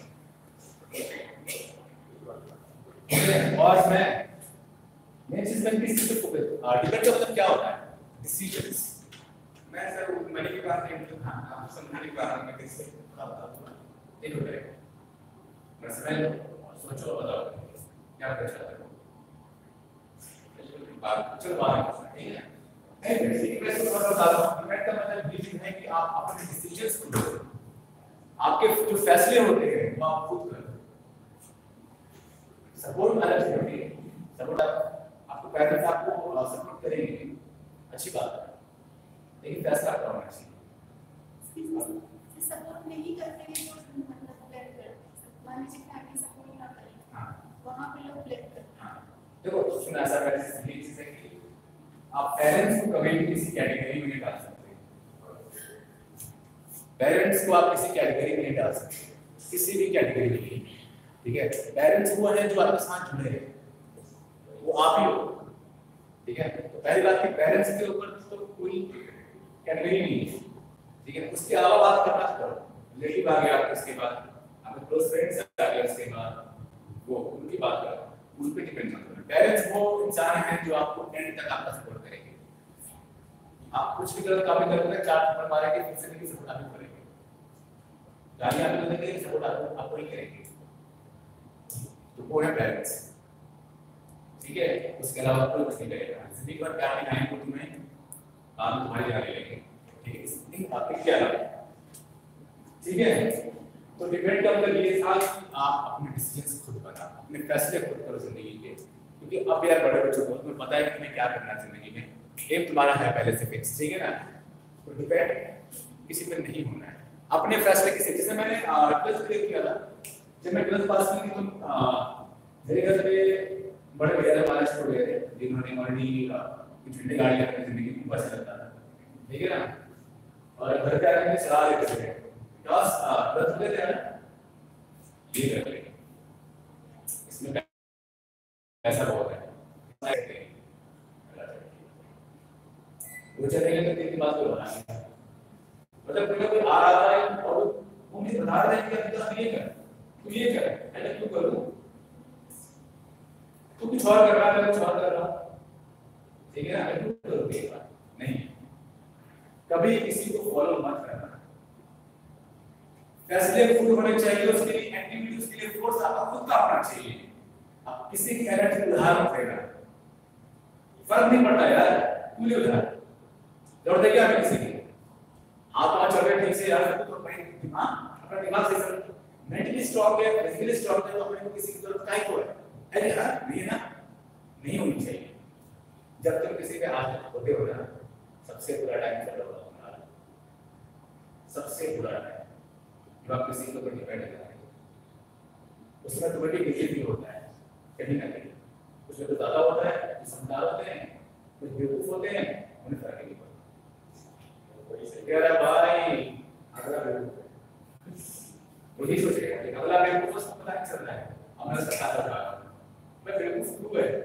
और मैं मैं चीज में किसी पे फोकस डिपेंड का मतलब क्या होता है डिसीजंस मैं सर मनी की बात नहीं तो हां आप समझने की बात मैं कैसे एक हो जाएगा बस मैं सोचो बताओ क्या कर सकते हो बात चलो बात ठीक है नहीं बेसिक मैं तो बता रहा हूं डिपेंड का मतलब ये चीज है कि आप अपने डिसीजंस खुद लो आपके जो फैसले होते हैं वो आप खुद करो सपोर्ट अलग से होती है सपोर्ट आपको पेरेंट्स आपको सपोर्ट करेंगे अच्छी बात है लेकिन फैसला आपका होना चाहिए सपोर्ट नहीं करते हैं तो मतलब ब्लेम करते हैं मान लीजिए फैमिली सपोर्ट ना करे हां वहां पे लोग ब्लेम करते हैं हां देखो सुना ऐसा वैसे सही चीज है कि आप पेरेंट्स को कभी भी किसी कैटेगरी में नहीं डाल सकते पेरेंट्स को आप किसी कैटेगरी में नहीं डाल सकते किसी भी कैटेगरी में नहीं ठीक है पेरेंट्स वो हैं जो आपके साथ जुड़े हैं वो आप ही हो ठीक है तो पहली बात कि पेरेंट्स के ऊपर तो कोई कैटेगरी नहीं है ठीक है उसके अलावा बात करना करो रिलेटिव आ गया उसके बाद आपके क्लोज फ्रेंड्स आ गए उसके बाद वो उनकी बात करो उन पे डिपेंड मत करो पेरेंट्स वो इंसान हैं जो आपको एंड तक आपका सपोर्ट करेंगे आप कुछ भी गलत काम करोगे चार थप्पड़ मारेंगे फिर से नहीं सपोर्ट आपको करेंगे गालियां भी देंगे सपोर्ट आपको आपको ही करेंगे तो वो है पेरेंट्स ठीक है उसके अलावा कोई कुछ नहीं करेगा जिंदगी भर प्यार दिखाएंगे को तुम्हें काम तुम्हारी जाने लेंगे ठीक है इसलिए आपके क्या है ठीक है तो डिपेंड का मतलब ये था कि आप अपने डिसीजंस खुद बनाओ अपने फैसले खुद करो जिंदगी के क्योंकि अब यार बड़े बच्चों को तुम्हें पता है कि तुम्हें क्या करना है जिंदगी में एम तुम्हारा है पहले से फिक्स ठीक है ना तो डिपेंड किसी पे नहीं होना है अपने फैसले किसी जैसे मैंने ट्वेल्थ क्लियर किया था जब मैं ट्वेल्थ पास की तो मेरे घर पे बड़े भैया वाले स्टूडेंट गए थे जिन्होंने ऑलरेडी कुछ घंटे गाड़ी अपनी जिंदगी में बस चलता था ठीक है ना और घर पे आके सलाह देते थे क्लास ट्वेल्थ में थे ना ये कर ले इसमें पैसा बहुत है वो चलेंगे तो तीन बात को बना मतलब कोई कोई आ रहा था और वो मुझे बता रहा था कि अब ये कर तू ये कर ऐसा क्यों करूं तू कुछ और कर रहा है कुछ और कर रहा ठीक है ना क्यों करोगे नहीं कभी किसी को फॉलो मत करना फैसले खुद होने चाहिए उसके लिए एक्टिविटी उसके लिए फोर्स आपका खुद का अपना चाहिए आप किसी की एनर्जी उधार मत लेना फर्क नहीं पड़ता यार क्यों नहीं होता? जरूरत है क्या हमें किसी की? हाथ पांव चल रहे ठीक से यार, तो भाई दिमाग अपना दिमाग से सर मेंटली स्ट्रांग है, फिजिकली स्ट्रांग है, तो अपने को किसी की जरूरत काहे को है? अरे यार नहीं है ना, नहीं होनी चाहिए। जब तुम किसी के हाथ होते हो ना, सबसे बुरा टाइम चल रहा होगा तुम्हारा, सबसे बुरा टाइम जब आप किसी के ऊपर डिपेंड करते हैं, उसमें तुम्हें भी भी होता है कहीं ना कहीं, उसमें तो ज्यादा होता है, कुछ समझदार होते हैं, कुछ बेवकूफ होते हैं, उन्हें फर्क नहीं पड़ता। वही सही कह रहा है भाई, अगला बेवकूफ वही सोचेगा कि अगला बेवकूफ उसको पता नहीं चल रहा है, अब मैं उसका साथ रहा हूं, मैं बेवकूफ क्यों है?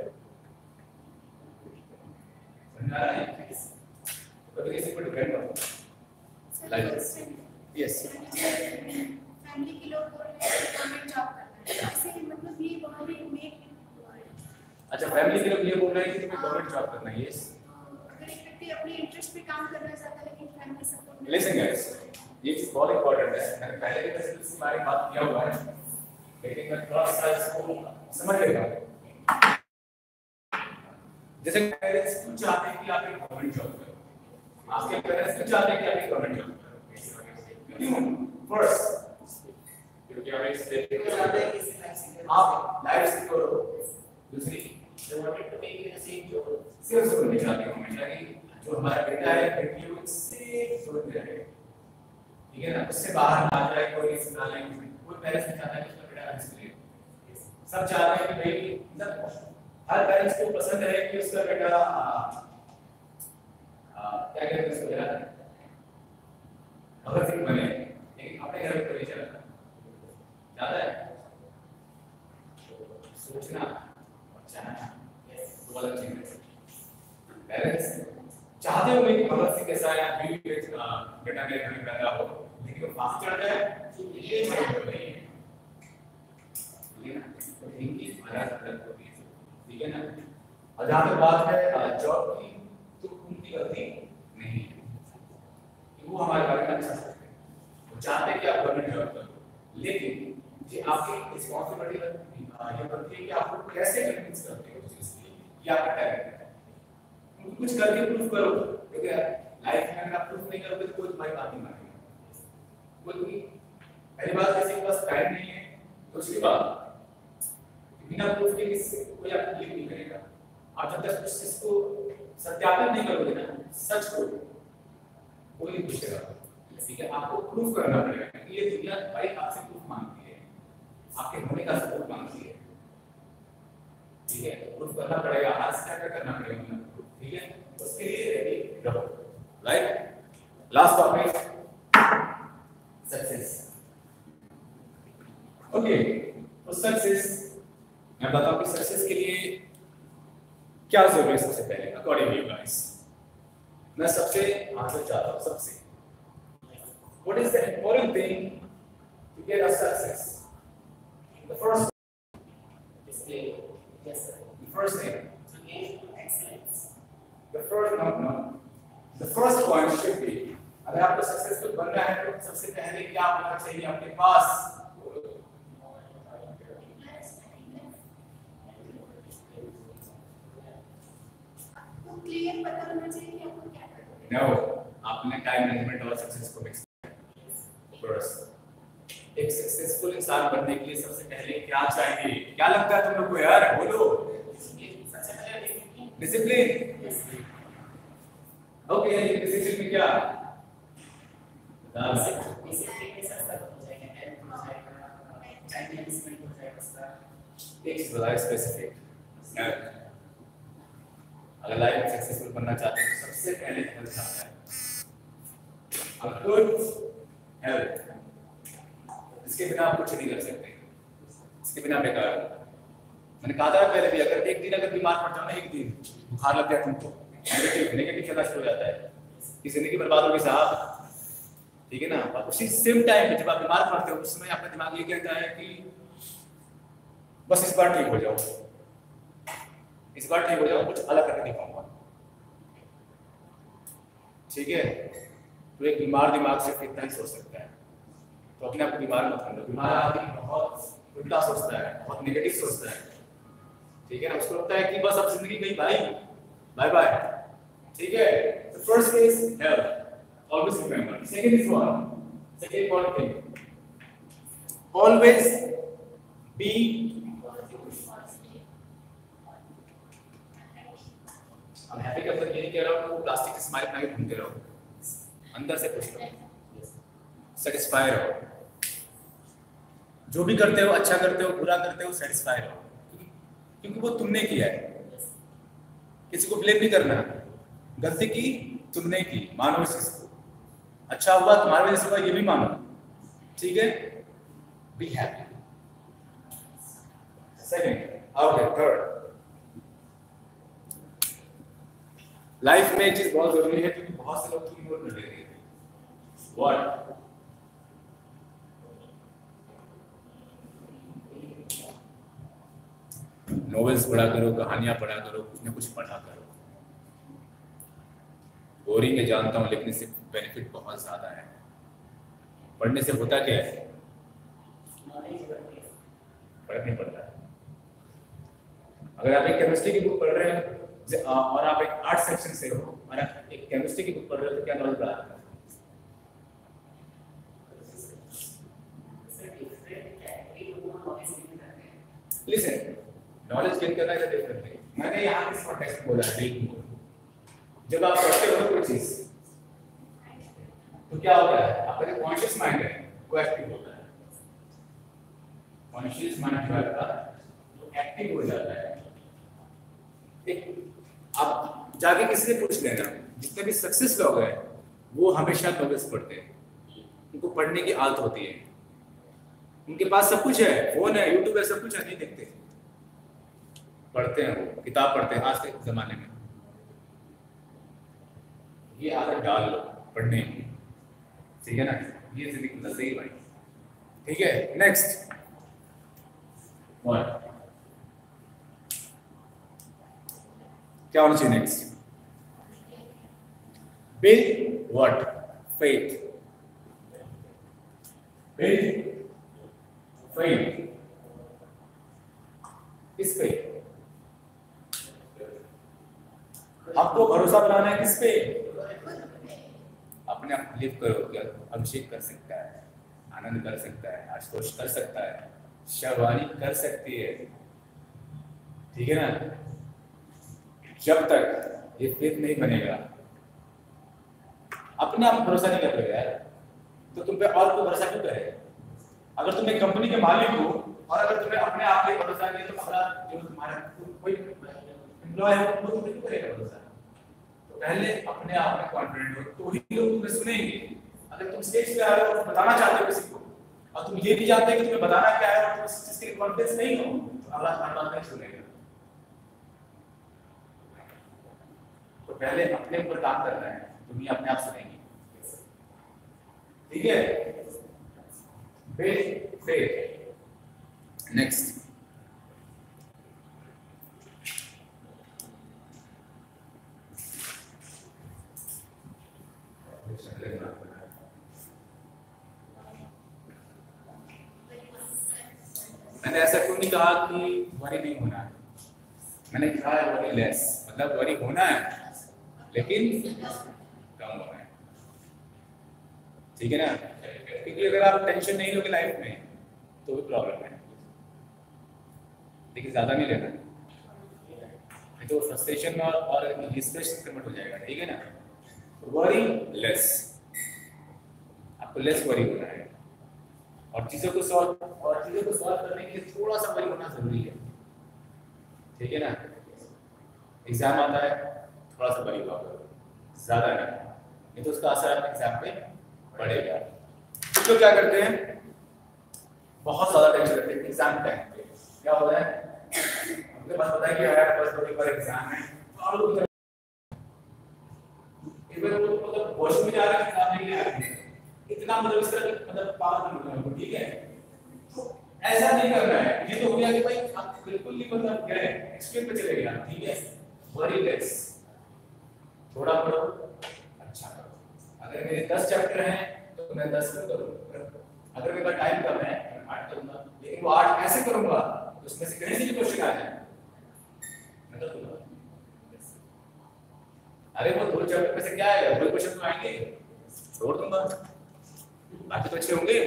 समझ आ रहा है? कभी किसी पर डिपेंड मत लाइक यस फैमिली के लोग बोल रहे हैं गवर्नमेंट जॉब करना है, ऐसे मतलब ये वहां पे मेक अच्छा फैमिली के लोग ये बोल रहे हैं कि तुम्हें गवर्नमेंट जॉब करना है। यस अगर एक व्यक्ति अपने इंटरेस्ट पे काम करना चाहता है लेकिन फैमिली सपोर्ट नहीं, लिसन गाइस, ये चीज बहुत इंपॉर्टेंट है। मैंने पहले भी इसके बारे में बात किया हुआ है, लेकिन मैं थोड़ा सा इसको समझ लेगा। जैसे पेरेंट्स क्यों चाहते हैं कि आप एक गवर्नमेंट जॉब करो, आपके पेरेंट्स क्यों चाहते हैं कि आप एक गवर्नमेंट जॉब करो? क्यों? फर्स्ट क्योंकि हमें इससे चाहते हैं कि आप लाइफ सिक्योर हो, दूसरी they wanted to make it a safe job, safe zone में चाहते हैं हमेशा कि जो हमारा बेटा है बेटी है वो सेफ जोन में रहे, ठीक है ना, उससे बाहर ना जाए, कोई रिस्क ना ले, कोई पेरेंट्स नहीं चाहता कि उसका बेटा रिस्क ले। सब चाहते हैं कि भाई मतलब हर पेरेंट्स को पसंद है कि उसका बेटा क्या कहते हैं उसको यार भगत सिंह बने, लेकिन अपने घर में कोई नहीं चाहता, चाहता है सोचना और चाहना दो अलग चीजें हैं। पेरेंट्स चाहते हो कि भगत सिंह जैसा या बीवी बेटा मेरे घर में पैदा हो, लेकिन वो फांसी चढ़ जाए तो ये मतलब नहीं है, ठीक है ना, तो इनकी अलग अलग होती है, ठीक है ना। और जहाँ तक बात है जॉब की, तो उनकी गलती नहीं है, वो हमारे बारे में अच्छा सोचते हैं, वो चाहते हैं कि आप गवर्नमेंट जॉब करो, लेकिन ये आपकी रिस्पॉन्सिबिलिटी ये बनती है कि आप कैसे कन्विंस करते हो चीज के लिए, ये आपका टैलेंट है, उनको कुछ करके प्रूफ करो, क्योंकि लाइफ में अगर आप प्रूफ नहीं करोगे तो कोई तुम्हारी बात नहीं मानेगा। कोई पहली बात किसी के पास टाइम नहीं है, दूसरी बात बिना प्रूफ के किसी कोई आपको बिलीव नहीं करेगा। आप जब तक उस चीज को सत्यापित नहीं करोगे ना, सच को कोई नहीं पूछेगा, ठीक है, आपको प्रूफ करना पड़ेगा कि ये दुनिया भाई आपसे प्रूफ मांगती है, आपके होने का सबूत मांगती है, ठीक है, प्रूफ करना पड़ेगा, आज से क्या करना पड़ेगा, ठीक है, उसके लिए रेडी रहो। Right, last topic success. Okay, तो सक्सेस मैं बताऊं कि सक्सेस के लिए क्या जरूरी है। सबसे पहले अकॉर्डिंग यू गाइस, मैं सबसे आंसर चाहता हूं, सबसे what is the important thing to get a success? The first is the yes sir. The first thing to gain excellence. The first no no. The first point should be अगर आपको successful बनना है तो सबसे पहले क्या होना चाहिए आपके पास? आपको क्लियर पता होना चाहिए कि आपको क्या करना है। No, आपने टाइम मैनेजमेंट और सक्सेस को मिक्स किया। First, एक सक्सेसफुल इंसान बनने के लिए सबसे पहले क्या चाहिए? क्या लगता है तुम लोग को यार? बोलो। डिसिप्लिन। ओके, डिसिप्लिन में क्या? एक चीज बताओ स्पेसिफिक। अगर लाइफ में सक्सेसफुल बनना चाहते हैं तो सबसे पहले हेल्थ आता है। अ गुड हेल्थ, इसके बिना आप कुछ नहीं कर सकते, इसके बिना बेकार। मैंने कहा था पहले भी, अगर एक दिन अगर बीमार पड़ जाओ ना, एक दिन बुखार लग गया तुमको, नेगेटिव नेगेटिव चलना शुरू हो जाता है, कि जिंदगी बर्बाद होगी साहब, ठीक है ना। और उसी सेम टाइम पे जब आप बीमार पड़ते हो उस समय आपका दिमाग ये कहता है कि बस इस बार ठीक हो जाओ, इस बार ठीक हो जाओ, कुछ अलग करके दिखाऊंगा, ठीक है। तो एक बीमार दिमाग सिर्फ इतना ही सोच सकता है, तो अपने आप को बीमार मत कर लो। बीमार आदमी बहुत उल्टा सोचता है, बहुत नेगेटिव सोचता है, ठीक है ना। उसको लगता है कि बस अब जिंदगी गई भाई, बाय बाय, ठीक है? The first is health. Always remember. Second is what? Second important thing. Always be I'm happy का मतलब ये नहीं कह रहा हूँ प्लास्टिक की स्माइल बना के घूमते रहो, अंदर से खुश रहो, सेटिस्फाई रहो, जो भी करते हो अच्छा करते हो बुरा करते हो सेटिस्फाई रहो, क्योंकि वो तुमने किया है, किसी को ब्लेम नहीं करना, गलती की तुमने की, मानो इस चीज को, अच्छा हुआ तुम्हारे वजह से हुआ ये भी मानो, ठीक है? Be happy. Second okay third, life में एक चीज बहुत जरूरी है क्योंकि बहुत से लोग की इग्नोर कर देते हैं, व्हाट? नॉवेल्स पढ़ा करो, कहानियां पढ़ा करो, कुछ ना कुछ पढ़ा करो। बोरिंग है जानता हूं, लेकिन इससे बेनिफिट बहुत ज्यादा है। पढ़ने से होता क्या है? फर्क नहीं पड़ता। अगर आप एक केमिस्ट्री की बुक पढ़ रहे हैं और आप एक आर्ट सेक्शन से हो और आप एक केमिस्ट्री की बुक पढ़ रहे हो तो क्या नॉलेज बढ़ा? लिसन, नॉलेज गेन करना है डिफरेंट है। मैंने यहाँ इस कॉन्टेक्स्ट में बोला है, जब आप पढ़ते हो कोई चीज तो क्या होता है, आपका जो कॉन्शियस माइंड है वो एक्टिव होता है, कॉन्शियस माइंड जो है वो एक्टिव हो जाता है। एक आप जाके किसी से पूछ लेना, जितने भी सक्सेस लोग हैं वो हमेशा नॉवेल्स पढ़ते हैं, उनको पढ़ने की आदत होती है, उनके पास सब कुछ है, फोन है, यूट्यूब है, सब कुछ है, नहीं देखते, पढ़ते हैं, वो किताब पढ़ते हैं। आज के जमाने में ये आदत डाल लो पढ़ने की, ठीक है ना? ये जिंदगी में सही भाई, ठीक है? नेक्स्ट वन क्या होना चाहिए? Next build what? Faith. Build faith. किस पे? आपको भरोसा बनाना है किस पे? अपने आप लिव करो। क्या अभिषेक कर सकता है, आनंद कर सकता है, आशुतोष कर सकता है, शर्वानी कर सकती है, ठीक है ना? जब तक ये फेथ नहीं बनेगा, अपने आप भरोसा नहीं कर रहे यार, तो तुम पे और कोई भरोसा क्यों करे? अगर तुम एक कंपनी के मालिक हो और अगर तुम्हें अपने आप पे भरोसा नहीं तो अगला जो तुम्हारा कोई एम्प्लॉय है वो तुम पे क्यों करेगा भरोसा? तो पहले अपने आप में कॉन्फिडेंट हो तो ही लोग तुम्हें सुनेंगे। अगर तुम स्टेज पे आ रहे हो और बताना चाहते हो किसी को और तुम ये भी जानते हो कि तुम्हें बताना क्या है और तुम इस चीज के लिए कॉन्फिडेंस नहीं हो तो अगला तुम्हारी बात नहीं सुनेगा। तो पहले अपने ऊपर काम करना है, दुनिया अपने आप सुनेगी, ठीक है? फिर फिर नेक्स्ट मैंने ऐसा क्यों नहीं कहा कि वरी नहीं होना है, मैंने कहा है वरी लेस, मतलब वरी होना है लेकिन कम होना है, ठीक है ना? क्योंकि अगर आप टेंशन नहीं लोगे लाइफ में तो भी प्रॉब्लम है, लेकिन ज्यादा नहीं लेना, नहीं तो फ्रस्ट्रेशन में और और डिस्ट्रेस कन्वर्ट हो जाएगा, ठीक है ना? वरी लेस, आपको लेस वरी होना है और चीजों को सॉल्व और चीजों को सॉल्व करने के लिए थोड़ा सा वरी होना जरूरी है, ठीक है ना? एग्जाम आता है, थोड़ा सा वरी हुआ करो, ज्यादा नहीं, नहीं तो उसका असर एग्जाम पे पड़ेगा। तो क्या करते हैं, बहुत ज्यादा टेंशन लेते हैं एग्जाम टाइम पे। क्या होता है, हमको बस पता है कि यार बस दो पेपर एग्जाम है और लोग एक बार वो मतलब वॉशरूम में जा रहे हैं एग्जाम देने आ रहे हैं, इतना मतलब इस तरह मतलब पावर नहीं होना, ठीक है? तो ऐसा नहीं करना है, ये तो हो गया कि भाई आप बिल्कुल नहीं मतलब गए एक्सट्रीम पे चले गए, ठीक है? वरी लेस, थोड़ा पढ़ो, अच्छा करो। अगर मेरे दस चैप्टर हैं तो मैं दस में करूंगा, अगर मेरे पास टाइम कम है मैं आठ करूंगा, लेकिन वो आठ ऐसे करूंगा तो उसमें से कहीं से भी क्वेश्चन आ जाए मैं कर दूंगा। अरे वो दो चैप्टर में से क्या है, दो क्वेश्चन तो आएंगे, छोड़ दूंगा, बाकी तो अच्छे होंगे।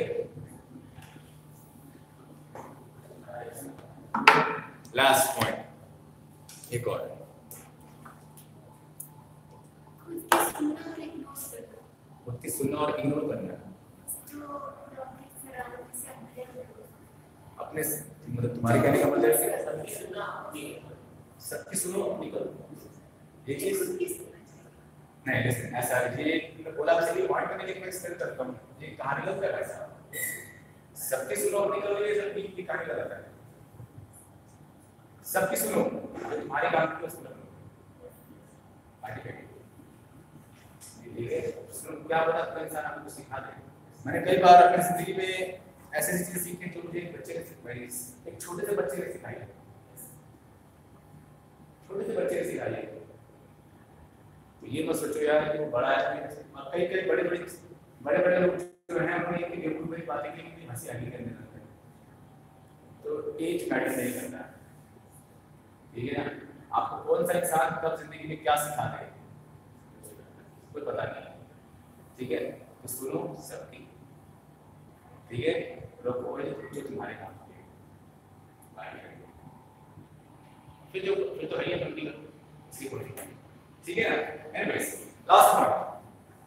लास्ट पॉइंट एक और, खुद की सुनना और इग्नोर करना। अपने मतलब तुम्हारे कहने का मतलब है सबकी सुनो अपनी करो, ये चीज नहीं लिसन ऐसा ये बोला बस ये पॉइंट करने के लिए एक्सप्लेन करता हूँ, ये कहानी लग रहा है ऐसा सबकी सुनो अपनी करो, ये सब की कहानी लगाता है। सबकी सुनो तुम्हारी काम की सुनो आगे ये सुनो, क्या पता कोई इंसान आपको सिखा दे। मैंने कई बार अपनी जिंदगी में ऐसे ऐसी चीजें सीखी जो मुझे एक बच्चे ने सिखाई, एक छोटे से बच्चे ने सिखाई, छोटे से बच्चे ने सिखाई। तो ये मत सोचो यार कि वो बड़ा है, और कई कई बड़े बड़े बड़े बड़े लोग जो हैं उन्हें इतनी बेवकूफ़ बातें की इतनी हंसी आगे करने लगते हैं। तो एज मैटर नहीं करता, ठीक है ना। आपको कौन सा इंसान कब जिंदगी में क्या सिखा दे कोई पता नहीं, ठीक है। तो सुनो सबकी, ठीक है, लोग जो तुम्हारे काम के फिर जो फिर तो है ये बंदी इसकी कोई ठीक है ना। एनीवेज लास्ट पॉइंट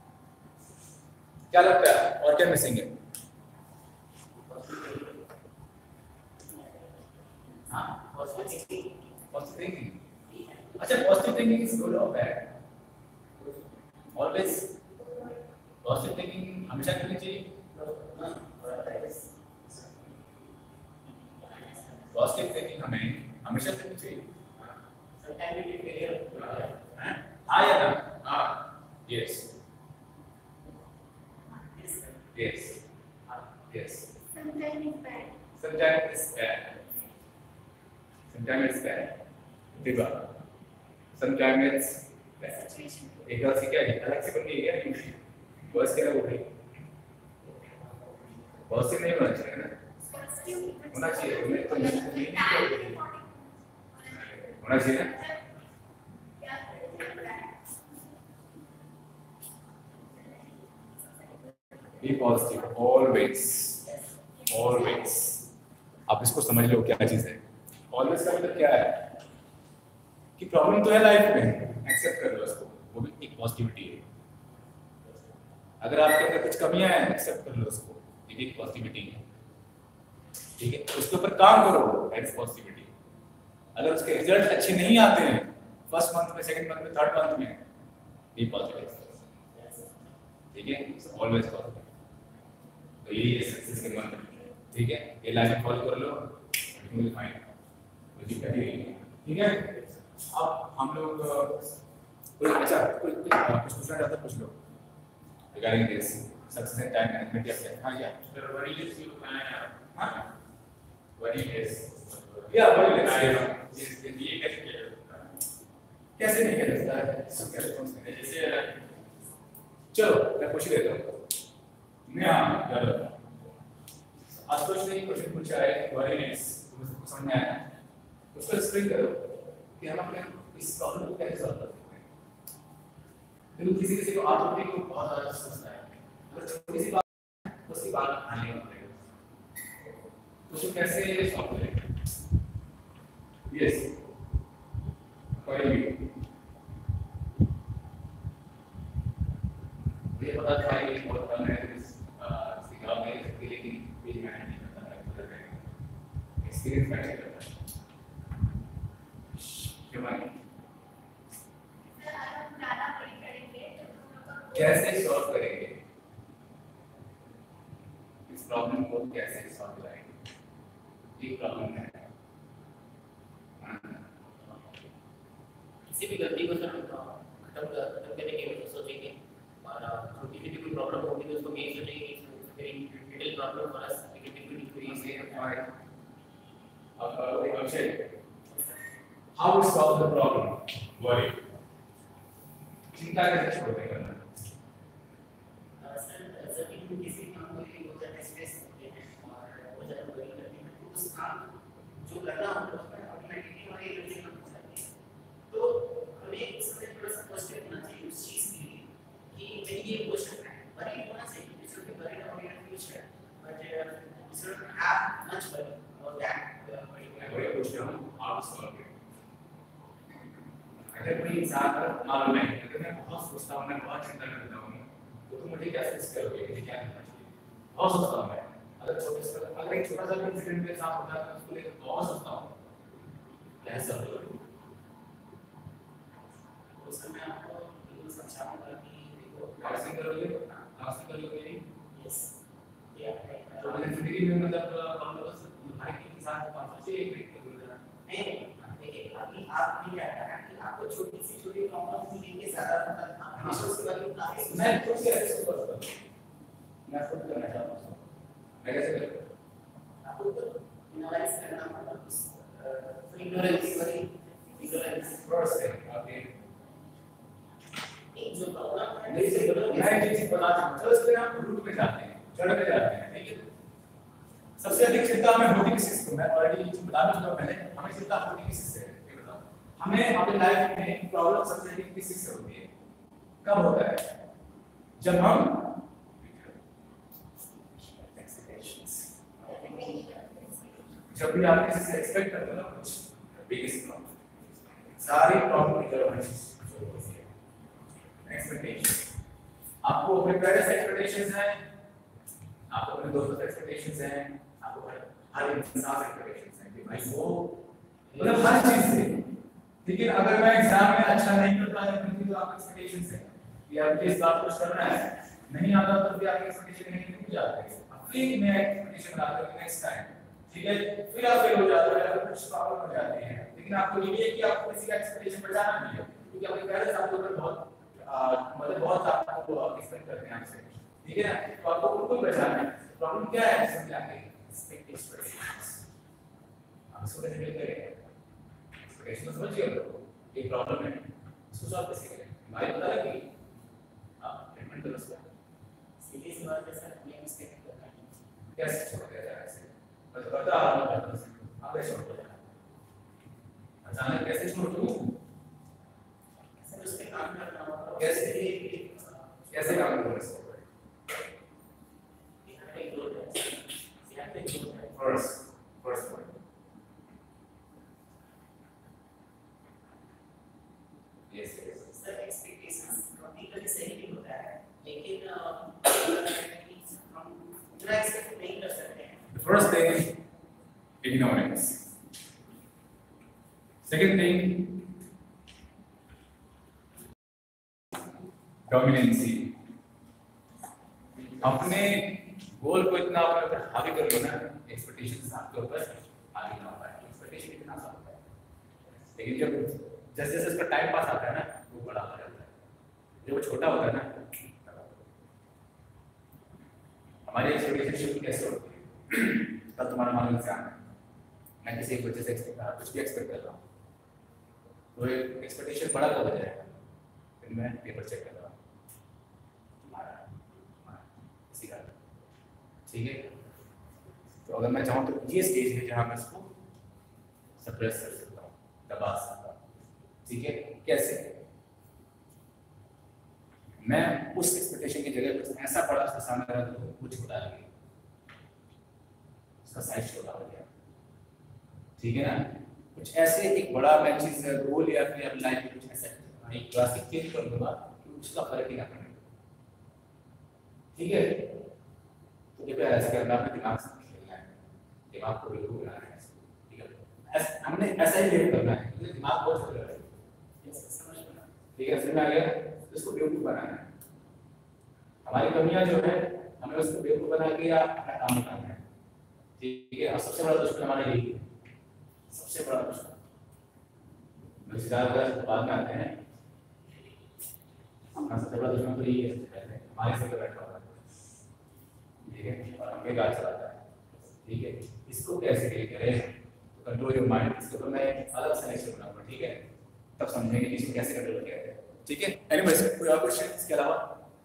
क्या लगता है और क्या मिसिंग है? हाँ पॉजिटिव थिंकिंग। अच्छा पॉजिटिव थिंकिंग इज गुड और बैड? ऑलवेज पॉजिटिव थिंकिंग हमेशा करनी चाहिए। पॉजिटिव थिंकिंग हमें हमेशा करनी चाहिए। हाँ या ना? हाँ yes yes yes Sometimes it's bad. sometimes it's bad sometimes it's bad दिवा sometimes it's bad। Situation. एक बार से क्या है अलग से बन गई है क्या बस क्या हो गई बहुत से नहीं होना चाहिए ना, होना चाहिए होना चाहिए ना। Be positive always always। आप इसको समझ लो क्या चीज है always का मतलब क्या है कि प्रॉब्लम तो है लाइफ में, एक्सेप्ट कर लो इसको, वो भी एक पॉजिटिविटी है। अगर आपके अंदर कुछ कमियां हैं एक्सेप्ट कर लो उसको, ये भी एक पॉजिटिविटी है, ठीक है। उसके ऊपर काम करो, दैट्स पॉजिटिविटी। अगर उसके रिजल्ट अच्छे नहीं आते हैं फर्स्ट मंथ में, सेकंड मंथ में, थर्ड मंथ में, बी पॉजिटिव, ठीक है। ऑलवेज पॉजिटिव, तो यही है सक्सेस के मंत्र, ठीक है। ये लाइन फॉलो कर लो, यू विल फाइंड मुझे कभी ठीक है। अब हम लोग कोई अच्छा कोई कुछ पूछना चाहता पूछ लो regarding this success and time management या क्या? हां या सर व्हाट इज यू हां व्हाट इज या व्हाट इज ये ये कैसे किया कैसे नहीं कर सकता है सब क्या रिस्पांस है जैसे चलो मैं पूछ लेता हूं मैं हां चलो आशुतोष ने क्वेश्चन पूछा है वर्डनेस मुझे समझ में आया, उसको एक्सप्लेन करो कि हम अपने इस प्रॉब्लम को कैसे सॉल्व कर सकते हैं। देखो किसी किसी को आदत को बहुत ज्यादा सोचता है, अगर छोटी सी बात उसकी बात आने वाली है उसको कैसे सॉल्व करेंगे? यस कोई भी ये पता था कि बहुत कम है इस सिखा में इसके लिए कि पेज मैनेज नहीं करता है, मतलब है एक्सपीरियंस मैनेज करता है क्यों भाई कैसे सॉल्व करेंगे इस प्रॉब्लम को, कैसे सॉल्व करेंगे? ये प्रॉब्लम है किसी भी गलती को सर खत्म खत्म करने के लिए सोचेंगे और छोटी छोटी कोई प्रॉब्लम होगी तो उसको यही सोचेंगे कि detail problem for us we can do it easy right अब Akshay how to solve the problem worry चिंता कैसे छोड़ देगा ना सर सर कि किसी काम को ही हो जाता है स्ट्रेस होते हैं और हो जाता है वरी करते हैं उस काम जो करना होता है ऑटोमेटिकली हमारी एनर्जी कम हो जाती है। तो हमें इसमें थोड़ा सा पॉजिटिव होना चाहिए मेरी ये क्वेश्चन है, वरीड होना चाहिए, you should be worried about your future, but uh, you shouldn't have much worry about that uh, particular. वही पूछ रहा हूँ, how to solve it. अगर कोई इंसान को मालूम है, अगर मैं बहुत सोचता हूँ, मैं बहुत चिंता करता हूँ, तो तुम मुझे क्या सजेस्ट करोगे कि क्या करना चाहिए? बहुत सोचता हूँ मैं, अगर छोटे से अगर एक छोटा सा इंसिडेंट मेरे साथ होता है तो उसको लेकर बहुत सोचता हूँ, कैसा होगा? उस समय आपको बिल्कुल समझाऊंगा कि देखो काउंसलिंग करोगे, काउंसलिंग करोगे नहीं? यस या तो मैंने जिंदगी में मतलब हम लोग हर एक के साथ काउंसलिंग से एक एक नहीं देखिए अभी आप नहीं रहता है कि आपको छोटी सी छोटी प्रॉब्लम भी लेके ज्यादा मतलब आप उसके बारे में काफी मैं खुद से ऐसे सोच रहा हूँ, मैं खुद करना चाहता हूँ, मैं कैसे करूँ? आपको एनालाइज करना पड़ेगा उस इग्नोरेंस वाली इग्नोरेंस फर्स्ट है, ओके, एक जो प्रॉब्लम है नहीं से बोलो, मैं एक चीज बता दूँ, चलो इसके हम रूट पे जाते हैं, जड़ पे जाते हैं, ठीक है? सबसे अधिक चिंता हमें होती किस चीज को, मैं ऑलरेडी बता चुका हूँ पहले, हमें चिंता होती किस चीज से, ये बताओ, हमें अपनी लाइफ में प्रॉब्लम सबसे अधिक किस चीज से होती है? कब होता है? जब हम जब भी आप किसी से एक्सपेक्ट करते हो ना कुछ बिगेस्ट प्रॉब्लम, सारी प्रॉब्लम की जड़ है एक्सपेक्टेशन। आपको अपने पेरेंट्स एक्सपेक्टेशंस हैं, आपको अपने दोस्तों से एक्सपेक्टेशंस हैं, आपको हर इंसान से एक्सपेक्टेशंस हैं कि भाई वो मतलब हर चीज से। लेकिन अगर मैं एग्जाम में अच्छा नहीं कर पाया तो भी तो आपकी एक्सपेक्टेशंस है कि आपको इस बात को करना है, नहीं आता तो भी आपकी एक्सपेक्टेशन नहीं नहीं जाते हैं, फिर मैं एक्सपेक्टेशन बनाता हूं नेक्स्ट टाइम, ठीक है? फिर आप फेल हो जाते हो या फिर कुछ प्रॉब्लम हो जाती है, लेकिन आपको ये है कि आपको किसी का एक्सपेक्टेशन बढ़ाना नहीं है, क्योंकि आपके पेरेंट्स आपके ऊपर बहुत मतलब बहुत आपको एक्सपेक्ट करते हैं आपसे, ठीक है ना? तो आपको उनको बचाना है। प्रॉब्लम क्या है समझ आ गई? एक्सपेक्टेशंस। आप इसको कैसे डील करेंगे? एक्सपेक्टेशन समझिए, ये प्रॉब्लम है, इसको सॉल्व कैसे करें? हमारे पता लगी हां ट्रीटमेंट करो उसका सीधे सी बात है सर, हमें मिस्टेक करना है कैसे छोड़ दिया जाए ऐसे? मैं तो बता रहा हूं आप कैसे छोड़ दिया अचानक कैसे छोड़ दूं? सर उस पे काम करना होगा कैसे कैसे काम करूं इसको? First, first point. Yes, yes. Sir expectations कभी कभी सही नहीं होता है, लेकिन हम पूरा एक्सपेक्ट नहीं कर सकते हैं। The first thing, ignorance. Second thing, dominancy. अपने गोल को इतना अपने ऊपर हावी कर लो ना, एक्सपेक्टेशंस आपके ऊपर हावी ना हो पाए, एक्सपेक्टेशन कितना सा होता है, लेकिन जब जैसे जैसे इसका टाइम पास आता है ना वो बड़ा हो जाता है, जब वो छोटा होता है ना हमारी एक्सपेक्टेशन शुरू कैसे होती है? कल तुम्हारा मान लो एग्जाम है, मैं किसी एक बच्चे से एक्सपेक्ट कुछ भी एक्सपेक्ट कर रहा हूँ, तो एक्सपेक्टेशन बड़ा कब हो जाएगा? फिर मैं पेपर चेक कर रहा हूँ तुम्हारा इसी का, ठीक है? तो अगर मैं चाहूँ तो ये स्टेज है जहाँ मैं इसको सप्रेस कर सकता हूँ, दबा सकता हूँ, ठीक है? कैसे? मैं उस एक्सपेक्टेशन की जगह कुछ ऐसा बड़ा उसके सामने रख दूँ वो छोटा लगे, उसका साइज छोटा हो गया, ठीक है ना? कुछ ऐसे एक बड़ा मैं चीज गोल या फिर अपनी लाइफ में कुछ ऐसा एक क्लासिक चेंज कर दूंगा कि उसका फर्क ही ना पड़े, ठीक है? तो ये प्यार ऐसे करना, अपने दिमाग से खेलना है, दिमाग को बिल्कुल बनाना है, ठीक है? ऐसा हमने ऐसा ही लेट करना है, क्योंकि दिमाग बहुत चल रहा है, समझ में? ठीक है, समझ में आ गया? इसको बेवकूफ बनाना है, हमारी कमियां जो है हमें उसको बेवकूफ बना के या अपना काम करना है, ठीक है? और सबसे बड़ा दुश्मन हमारा यही है, सबसे बड़ा दुश्मन। मुझे ज्यादातर बाद में आते हैं, हमारा सबसे बड़ा दुश्मन तो यही है, हमारे से बैठा हुआ है, ठीक है? और हमें गाल चलाता है, ठीक है? इसको कैसे डील करें? तो कंट्रोल योर माइंड, इसके ऊपर मैं अलग से लेक्चर बनाऊंगा, ठीक है? तब समझेंगे कि इसको कैसे कंट्रोल किया जाए, ठीक है? एनीवेज, कोई और क्वेश्चन इसके अलावा?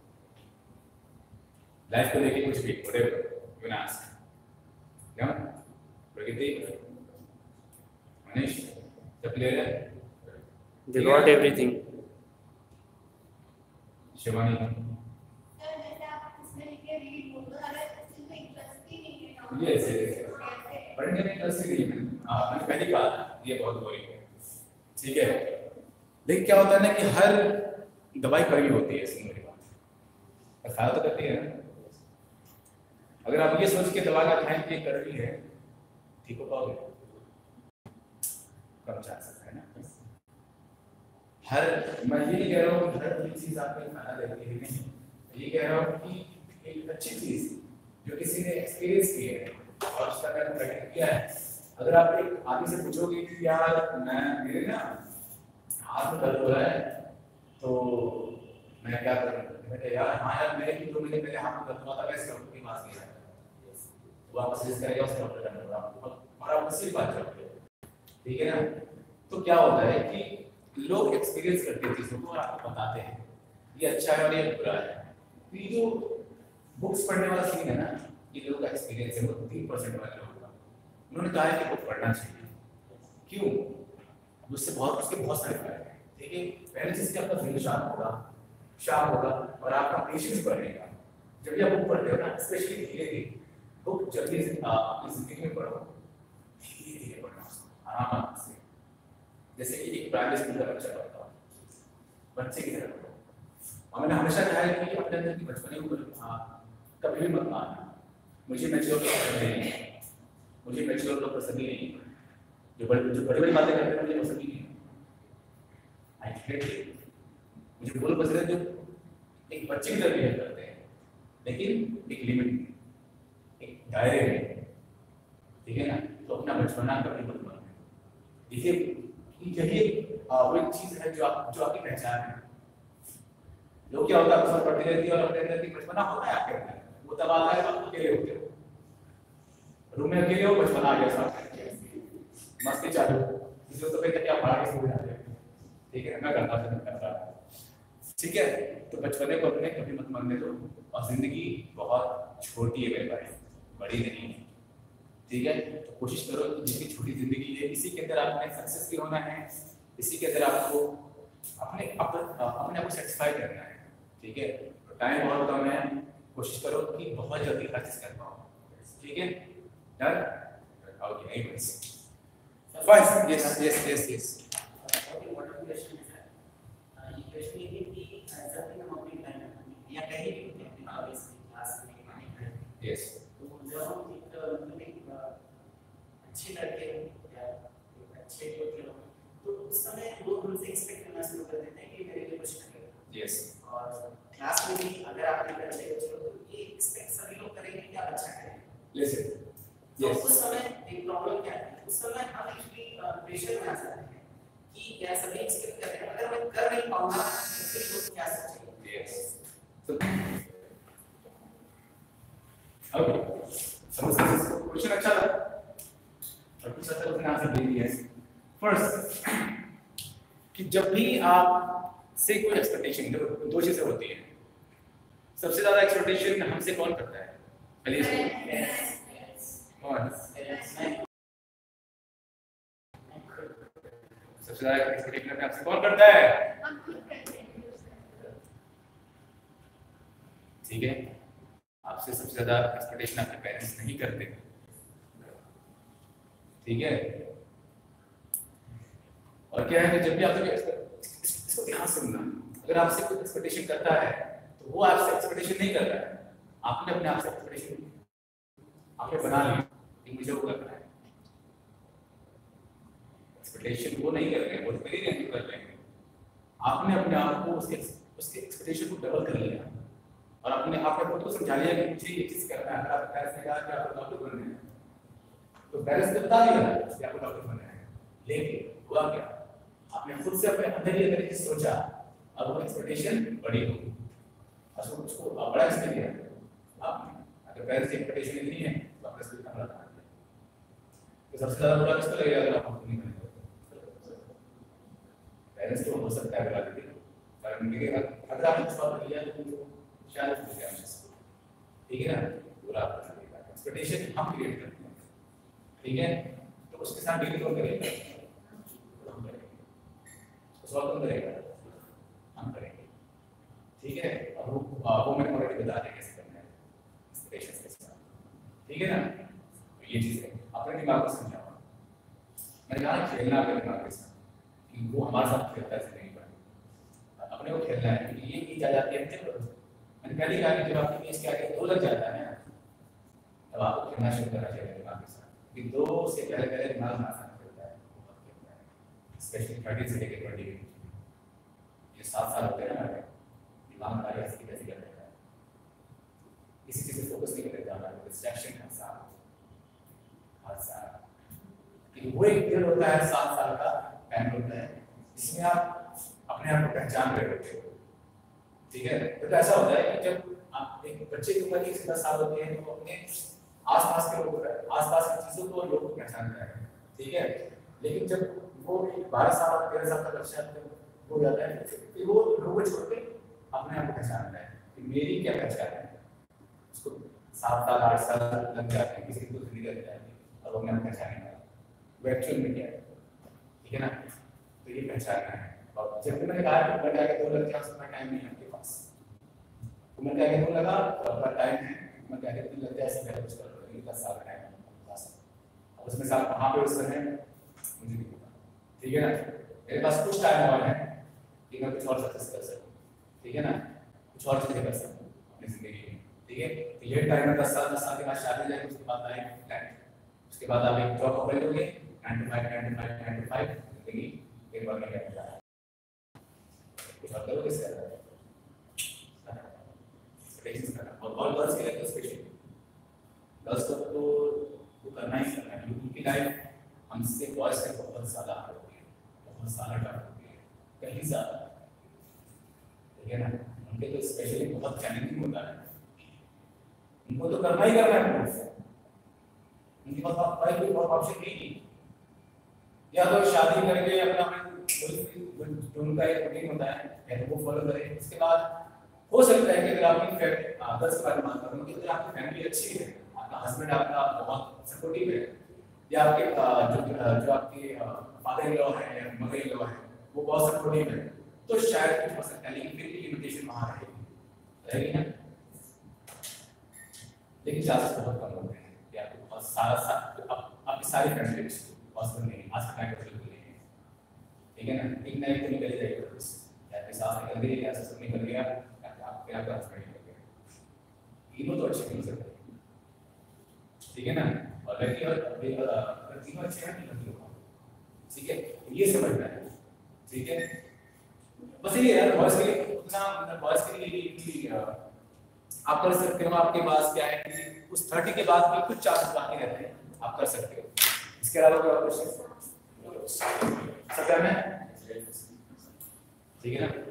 लाइफ को लेके कुछ भी, व्हाटएवर यू कैन आस्क। क्या? प्रगति, मनीष, सब क्लियर है? They got everything. Shivani, candidate बोल दो अगर जिनका इंटरेस्ट ही नहीं है यस यस पढ़ने में इंटरेस्ट ही नहीं है। हाँ मैंने पहले कहा ये बहुत बोरिंग है, ठीक है। लेकिन क्या होता है ना कि हर दवाई कड़वी होती है, सुनो मेरी बात, और फायदा तो करती है ना। अगर आप ये सोच के दवा का खाएं कि कड़वी है, ठीक हो पाओगे? कम चांसेस है ना। हर मैं ये नहीं कह रहा हूँ कि हर कोई चीज आपको फायदा देती है, नहीं, ये कह रहा हूँ कि एक अच्छी चीज जो किसी ने एक्सपीरियंस की है और उसका अगर प्रैक्टिस किया है, अगर आप एक आदमी से पूछोगे कि यार मैं मेरे ना हाथ में दर्द हो रहा है तो मैं क्या करूँ, मैं यार हाँ यार मेरे भी दो महीने पहले हाथ में दर्द हुआ था, वैसे डॉक्टर के पास गया, वो आपको सजेस्ट करेगा उस डॉक्टर का नंबर आपको, और आप उससे बात करोगे, ठीक है ना। तो क्या होता है कि लोग एक्सपीरियंस करते हैं चीज़ों को और आपको बताते हैं ये अच्छा है और ये बुरा है। तो ये जो बुक्स पढ़ने वाला सीन है ना, ये लोगों का एक्सपीरियंस है, वो तीन परसेंट वाले लोगों का। उन्होंने कहा है कि बुक पढ़ना चाहिए, क्यों? उससे बहुत उसके बहुत सारे फायदे हैं, ठीक है। पहले चीज़ कि आपका ब्रेन शार्प होगा शार्प होगा और आपका पेशेंस बढ़ेगा। जब भी आप बुक पढ़ते हो ना, स्पेशली धीरे धीरे बुक जब भी अपनी जिंदगी में पढ़ो, धीरे धीरे पढ़ना, आराम से, जैसे कि एक प्राइमरी स्कूल का बच्चा पढ़ता है, बच्चे की तरह पढ़ो। और मैंने हमेशा कहा है कि अपने अंदर की बचपने को कभी भी मत मानना, मुझे मैच्योर लोग पसंद नहीं है, मुझे मैच्योर लोग पसंद ही नहीं है, जो बड़ी जो बड़ी बड़ी बातें करते हैं मुझे पसंद ही नहीं है, आई हेट इट। मुझे वो लोग पसंद है जो एक बच्चे की तरह बिहेव करते हैं, लेकिन एक लिमिट, एक दायरे में, ठीक है ना। तो अपना बचपना कभी मत मानना, देखिए यही वो एक चीज है जो आप जो आपकी पहचान है। लोग क्या होता है अक्सर पढ़ती रहती है और अपने अंदर की बचपना होता है आपके अंदर, वो तब आता है आप अकेले होते हो, रूम में अकेले हो, बचपना आ गया साथ, मस्ती चालू, किसी को तो कहते क्या पढ़ा के सो जाते हैं, ठीक है, मैं करता था करता ठीक है। तो बचपने को अपने कभी मत मानने दो, और जिंदगी बहुत छोटी है मेरे भाई, बड़ी नहीं है, ठीक है। तो कोशिश करो कि जितनी छोटी जिंदगी है इसी के अंदर आपने सक्सेस भी होना है, इसी के अंदर आपको अपने अपने अपने आप को सेटिस्फाई करना है, ठीक है। तो टाइम बहुत कम है, कोशिश करो कि बहुत जल्दी हर चीज कर पाओ, ठीक है। डन? ओके, यही बस fine. Yes yes yes yes okay, what are question है सर? ये क्वेश्चन ये है कि जब भी हम अपनी लाइन या कहीं भी होते हैं आप इस क्लास में माइंड, यस, तो जब हम एक मतलब एक अच्छे लड़के या एक अच्छे लड़के हो तो उस समय वो हमसे एक्सपेक्ट करना शुरू कर देते हैं कि मेरे लिए कुछ करेगा। यस, और क्लास में भी अगर आपने करते हो तो ये एक्सपेक्ट सभी लोग करेंगे कि आप अच्छा करेंगे। लिसन, तो यस, उस समय एक प्रॉब्लम क्या है, उस समय हम एक्चुअली प्रेशर में आ जाते हैं कि क्या सभी एक्सपेक्ट कर रहे हैं, अगर मैं कर नहीं पाऊंगा तो फिर लोग क्या सोचेंगे। यस, तो ओके, समझ क्वेश्चन अच्छा था और कुछ अच्छा उसने आंसर दे दिया है। फर्स्ट कि जब भी आप से कोई एक्सपेक्टेशन, दो चीजें होती हैं, सबसे ज्यादा एक्सपेक्टेशन हमसे कौन करता है? पहले कौन? सबसे ज्यादा एक्सपेक्टेशन आपसे कौन करता है? हम खुद करते हैं। ठीक है, आपसे सबसे ज्यादा एक्सपेक्टेशन आपके पेरेंट्स नहीं करते, ठीक है। और क्या है कि जब भी आप इसको ध्यान से सुनना, अगर आपसे कोई एक्सपेक्टेशन करता है तो वो आपसे एक्सपेक्टेशन नहीं कर रहा है, आपने अपने आप से एक्सपेक्टेशन आपने बना लिया कि मुझे वो करना है। एक्सपेक्टेशन वो नहीं कर रहे हैं, वो मेरी नहीं कर रहे हैं, आपने अपने आप को उसके उसके एक्सपेक्टेशन को डबल कर लिया और अपने आप को तो समझा लिया कि मुझे ये चीज करना है। अगर आप पेरेंट्स ने कहा कि आपको डॉक्टर बनना है तो पेरेंट्स ने बता दिया कि आपको डॉक्टर बनना है, लेकिन हुआ क्या, आपने खुद से अपने अंदर ही अंदर चीज सोचा, अब वो एक्सपेक्टेशन बड़ी हो और उसको बड़ा इसमें दिया आपने। अगर पेरेंट्स की एक्सपेक्टेशन इतनी है तो आपने इसको इतना बड़ा बना दिया, तो सबसे ज्यादा बुरा किसको लगेगा अगर आप नहीं करेंगे? पेरेंट्स को हो सकता है बुरा लगे, पर उनके अगर आपने इस बात को लिया तो शायद हो जाए, ठीक है ना। बुरा आपको लगेगा, एक्सपेक्टेशन हम क्रिएट करते हैं, ठीक है। तो उसके साथ डील कौन करेगा? हम करेंगे, उसको सॉल्व कौन करेगा? हम करेंगे, ठीक है। अब वो वो मैंने ऑलरेडी बता दिया कैसे करना है, ठीक है ना? तो ये चीज है, अपने दिमाग को समझाओ। मैंने कहा खेलना अपने दिमाग के साथ, कि वो हमारे साथ खेलता है जिंदगी भर, अपने को खेलना है। क्योंकि ये की जा जाती है मैंने पहले कहा कि जब आपकी एज के आगे दो लग जाता है ना, तब आपको खेलना शुरू करना चाहिए दिमाग के साथ। क्योंकि दो से पहले पहले दिमाग हमारे साथ खेलता है, बहुत खेलता है, स्पेशली थर्टी से लेकर ट्वेंटी ये सात साल होते हैं ना हमारे, दिमाग हमारी ऐसी कैसी कर रहा है, किसी चीज पे फोकस नहीं कर रहा है, डिस्ट्रैक्शन हर साल हर साल। वो एक पीरियड होता है सात साल का टाइम होता है जिसमें आप अपने आप को पहचान रहे होते हो, ठीक है? तो ऐसा होता है कि जब आप एक बच्चे की उम्र एक से दस साल होती है तो अपने आसपास के लोग आसपास की चीजों को लोग पहचानता है, ठीक है? लेकिन जब वो बारह साल तेरह साल का बच्चा हो जाता है तो वो लोगों को छोड़ के अपने आप को पहचानता है कि मेरी क्या पहचान है। उसको सात साल आठ साल लग जाते हैं, किसी को नहीं लग जाती और वो अपने आप पहचानेगा वो एक्चुअल में क्या है, ठीक है ना? तो ये पहचानना है। और जब भी मैंने कहा कि उम्र के आगे दो लग जाए उसमें टाइम नहीं है आपके पास, उम्र के आगे दो लगा तो अपना टाइम है, उम्र के आगे तीन लगता है ऐसे पहले कुछ कर लो, ये दस साल का टाइम है दस साल। अब उसमें से आप कहाँ पे उस समय मुझे नहीं पता, ठीक है ना? मेरे पास कुछ टाइम और है कि मैं कुछ और सक्सेस कर सकूँ, ठीक है ना? कुछ और चीजें कर सकूँ अपनी जिंदगी में, ठीक है? तो ये टाइम है दस साल, दस साल के बाद शादी जाएगी, उसके बाद लाइफ टाइम, उसके बाद आप एक जॉब पकड़ लोगे nine to five nine to five nine to five जिंदगी एक बार में क्या होता है कुछ और करोगे इससे ज़्यादा एक्सपेक्टेशंस करना। और ऑल गर्ल्स के लिए तो स्पेशली गर्ल्स को तो वो करना ही करना है, उनकी लाइफ हमसे बॉयज से बहुत ज़्यादा हार्ड होती है, बहुत ज़्यादा टफ होती है, कहीं ज़्यादा, ठीक है ना? उनके तो स्पेशली बहुत चैलेंजिंग होता है, उनको तो करना ही करना है उनसे, उनके पास भाई कोई और ऑप्शन नहीं है, या तो शादी करके अपना जो उनका एक रूटीन होता है या तो वो फॉलो करें। उसके बाद हो सकता है कि अगर आपकी फैमिली गर्ल्स के बारे में बात करूँ कि अगर आपकी फैमिली अच्छी है, आपका हस्बैंड आपका बहुत सपोर्टिव है, या आपके जो जो आपके फादर इन लॉ है या मदर इन लॉ है वो बहुत सपोर्टिव है, तो शायद कुछ हो सकता है, लेकिन फिर भी लिमिटेशन वहाँ रहेगी रहेगी ना। लेकिन चांसेस बहुत कम होते हैं कि आपको बहुत सारा सा आपकी सारी फैमिली पॉसिबल नहीं है, आज के टाइम पर बिल्कुल नहीं है, ठीक है ना? एक ना एक तो निकल जाएगा, या आपके साथ निकल गई या ससुर निकल गया या आप फिर आपका हस्बैंड निकल गया, तीनों तो अच्छे नहीं सकते, ठीक है ना? और लड़की और अगर तीनों अच्छे हैं तो लड़की होगा, ठीक है? ये समझना है, ठीक है? बस ये यार बॉयज के लिए उतना मतलब बॉयज के लिए कि आप कर सकते हो, आपके पास क्या है कि उस थर्टी के बाद भी कुछ चांस बाकी रहते हैं, आप कर सकते हो। इसके अलावा कोई और क्वेश्चन? सब करना है, ठीक है ना?